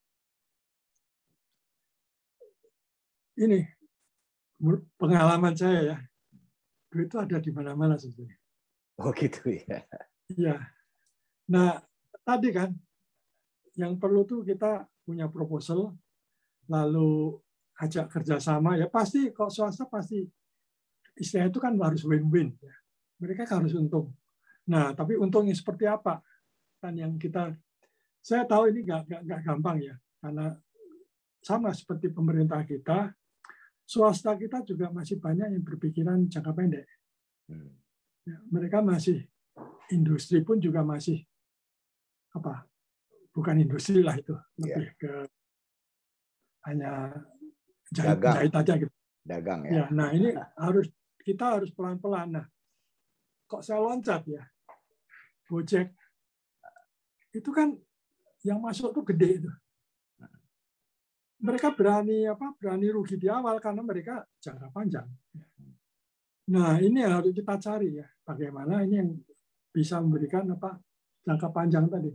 Ini pengalaman saya ya, duit itu ada di mana-mana sebetulnya. Oh gitu ya. Iya. Nah, tadi kan yang perlu tuh kita punya proposal, lalu ajak kerjasama. Ya pasti kalau swasta pasti istilah itu kan harus win-win. Ya. Mereka harus untung. Nah, tapi untungnya seperti apa? Kan yang kita, saya tahu ini nggak nggak nggak gampang ya, karena sama seperti pemerintah kita, swasta kita juga masih banyak yang berpikiran jangka pendek. Hmm. Ya, mereka masih industri pun juga masih apa bukan industri lah itu lebih yeah. ke hanya jahit, jahit aja gitu dagang ya. Ya nah ini harus kita harus pelan-pelan. Nah kok saya loncat ya Gojek itu kan yang masuk tuh gede itu mereka berani apa berani rugi di awal karena mereka jangka panjang. Nah ini yang harus kita cari ya bagaimana ini yang bisa memberikan apa jangka panjang tadi.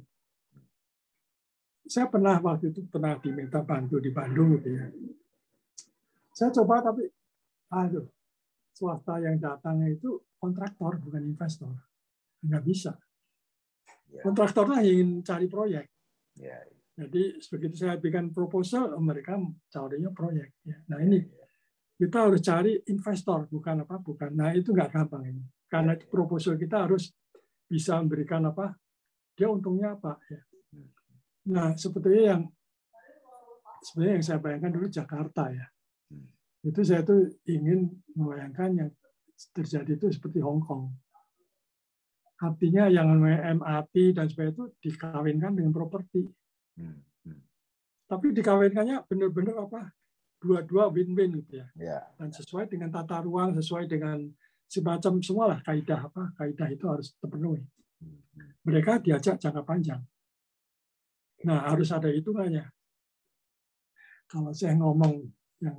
Saya pernah waktu itu pernah diminta bantu di Bandung gitu ya. Saya coba tapi aduh, swasta yang datangnya itu kontraktor bukan investor. Nggak bisa. Kontraktor lah ingin cari proyek. Jadi begitu saya bikin proposal, mereka carinya proyek. Nah ini kita harus cari investor, bukan apa, bukan. Nah itu nggak gampang ini. Karena proposal kita harus bisa memberikan apa, dia untungnya apa. Ya. Nah sebetulnya yang sebenarnya yang saya bayangkan dulu Jakarta ya. Itu saya tuh ingin membayangkan yang terjadi itu seperti Hong Kong. Artinya yang namanya M R T dan sebagainya itu dikawinkan dengan properti. Hmm. Hmm. Tapi dikawinkannya benar-benar apa? Dua-dua win-win gitu ya. Yeah. Dan sesuai dengan tata ruang, sesuai dengan semacam semualah kaidah apa? Kaidah itu harus terpenuhi. Mereka diajak jangka panjang. Nah, harus ada hitungannya. Kalau saya ngomong yang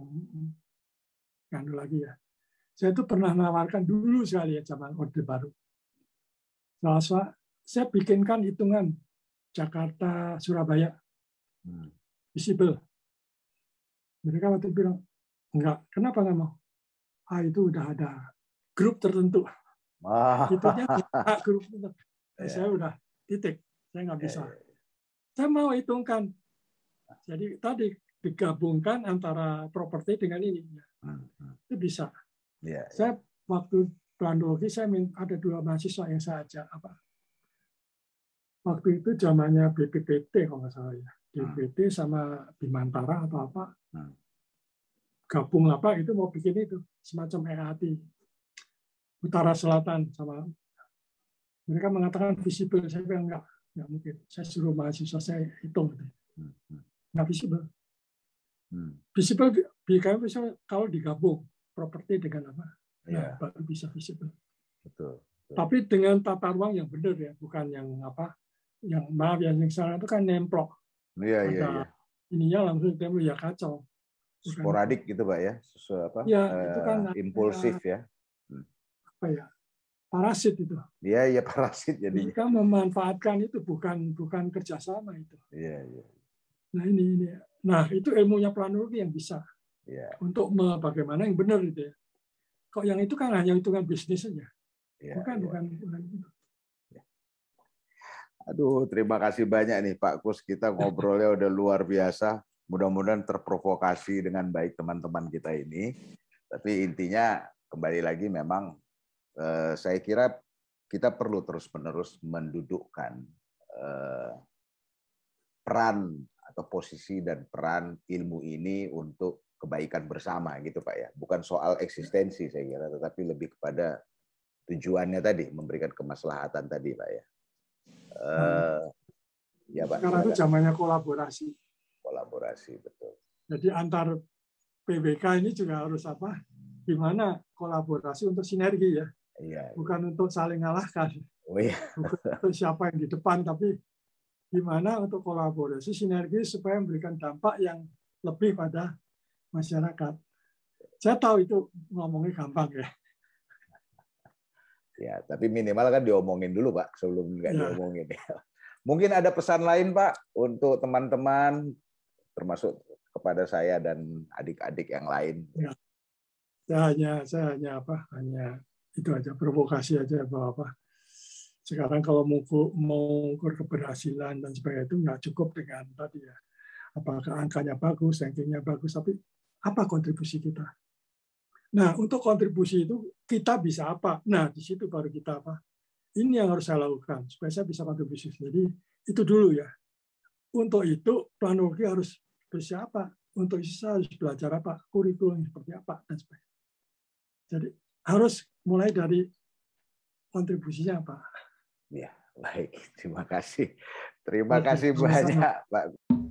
yang lagi ya. Saya itu pernah menawarkan dulu sekali ya zaman Orde Baru. Selasa, saya bikinkan hitungan Jakarta, Surabaya, hmm. visible. Mereka waktu itu bilang, enggak, kenapa nggak mau? Ah, itu udah ada grup tertentu. Ah. Itunya grup tertentu. Yeah. Saya udah titik, saya nggak bisa. Yeah, yeah, yeah. Saya mau hitungkan. Jadi tadi digabungkan antara properti dengan ini. Hmm. Itu bisa. Yeah, yeah. Saya waktu planologi, saya minta, ada dua mahasiswa yang saya ajak apa? Waktu itu zamannya B P P T kalau nggak salah ya, B P P T sama Bimantara atau apa, gabung apa itu mau bikin itu semacam E A T Utara Selatan sama mereka mengatakan visible, saya bilang nggak nggak mungkin, saya suruh mahasiswa saya hitung gitu. Nggak visible, visible bisa kalau digabung properti dengan apa, nah, yeah. baru bisa visible. Betul, betul. Tapi dengan tata ruang yang benar ya, bukan yang apa. Yang maaf yang sekarang itu kan nemplok. Iya, iya, iya. Ininya langsung tembok ya kacau. Bukan sporadik gitu, Pak ya. Sesuatu apa? Ya, itu kan uh, impulsif ya. Apa ya? Parasit itu. Iya, iya parasit jadi. Kita memanfaatkan itu bukan bukan kerjasama itu. Iya, iya. Nah, ini ini. Nah, itu ilmunya planologi yang bisa. Iya. Untuk bagaimana yang benar itu ya. Kok yang itu kan hanya hitungan bisnis saja. Iya, bukan, iya. bukan bukan itu. Aduh, terima kasih banyak nih Pak Kus. Kita ngobrolnya udah luar biasa. Mudah-mudahan terprovokasi dengan baik teman-teman kita ini. Tapi intinya kembali lagi memang eh, saya kira kita perlu terus-menerus mendudukkan eh, peran atau posisi dan peran ilmu ini untuk kebaikan bersama gitu Pak ya. Bukan soal eksistensi saya kira, tetapi lebih kepada tujuannya tadi, memberikan kemaslahatan tadi Pak ya. Uh, ya Pak. Karena itu zamannya kolaborasi. Kolaborasi betul. Jadi antar P B K ini juga harus apa? Gimana kolaborasi untuk sinergi ya? Iya. Bukan iya. untuk saling ngalahkan. Oh, iya. Bukan untuk siapa yang di depan, tapi gimana untuk kolaborasi sinergi supaya memberikan dampak yang lebih pada masyarakat. Saya tahu itu ngomongnya gampang ya. Ya, tapi minimal kan diomongin dulu Pak sebelum nggak ya. diomongin. Mungkin ada pesan lain Pak untuk teman-teman, termasuk kepada saya dan adik-adik yang lain. Ya. Saya hanya, saya hanya apa? Hanya itu aja provokasi aja bahwa apa? Sekarang kalau mau mengukur keberhasilan dan sebagainya itu nggak cukup dengan tadi ya. Apakah angkanya bagus, rankingnya bagus, tapi apa kontribusi kita? Nah, untuk kontribusi itu kita bisa apa? Nah, di situ baru kita apa? Ini yang harus saya lakukan supaya saya bisa kontribusi. Jadi itu dulu ya. Untuk itu planologi harus bersiapa? Untuk itu saya harus belajar apa? Kurikulum seperti apa dan sebagainya. Jadi harus mulai dari kontribusinya apa? Ya, baik. Terima kasih. Terima kasih banyak, Pak.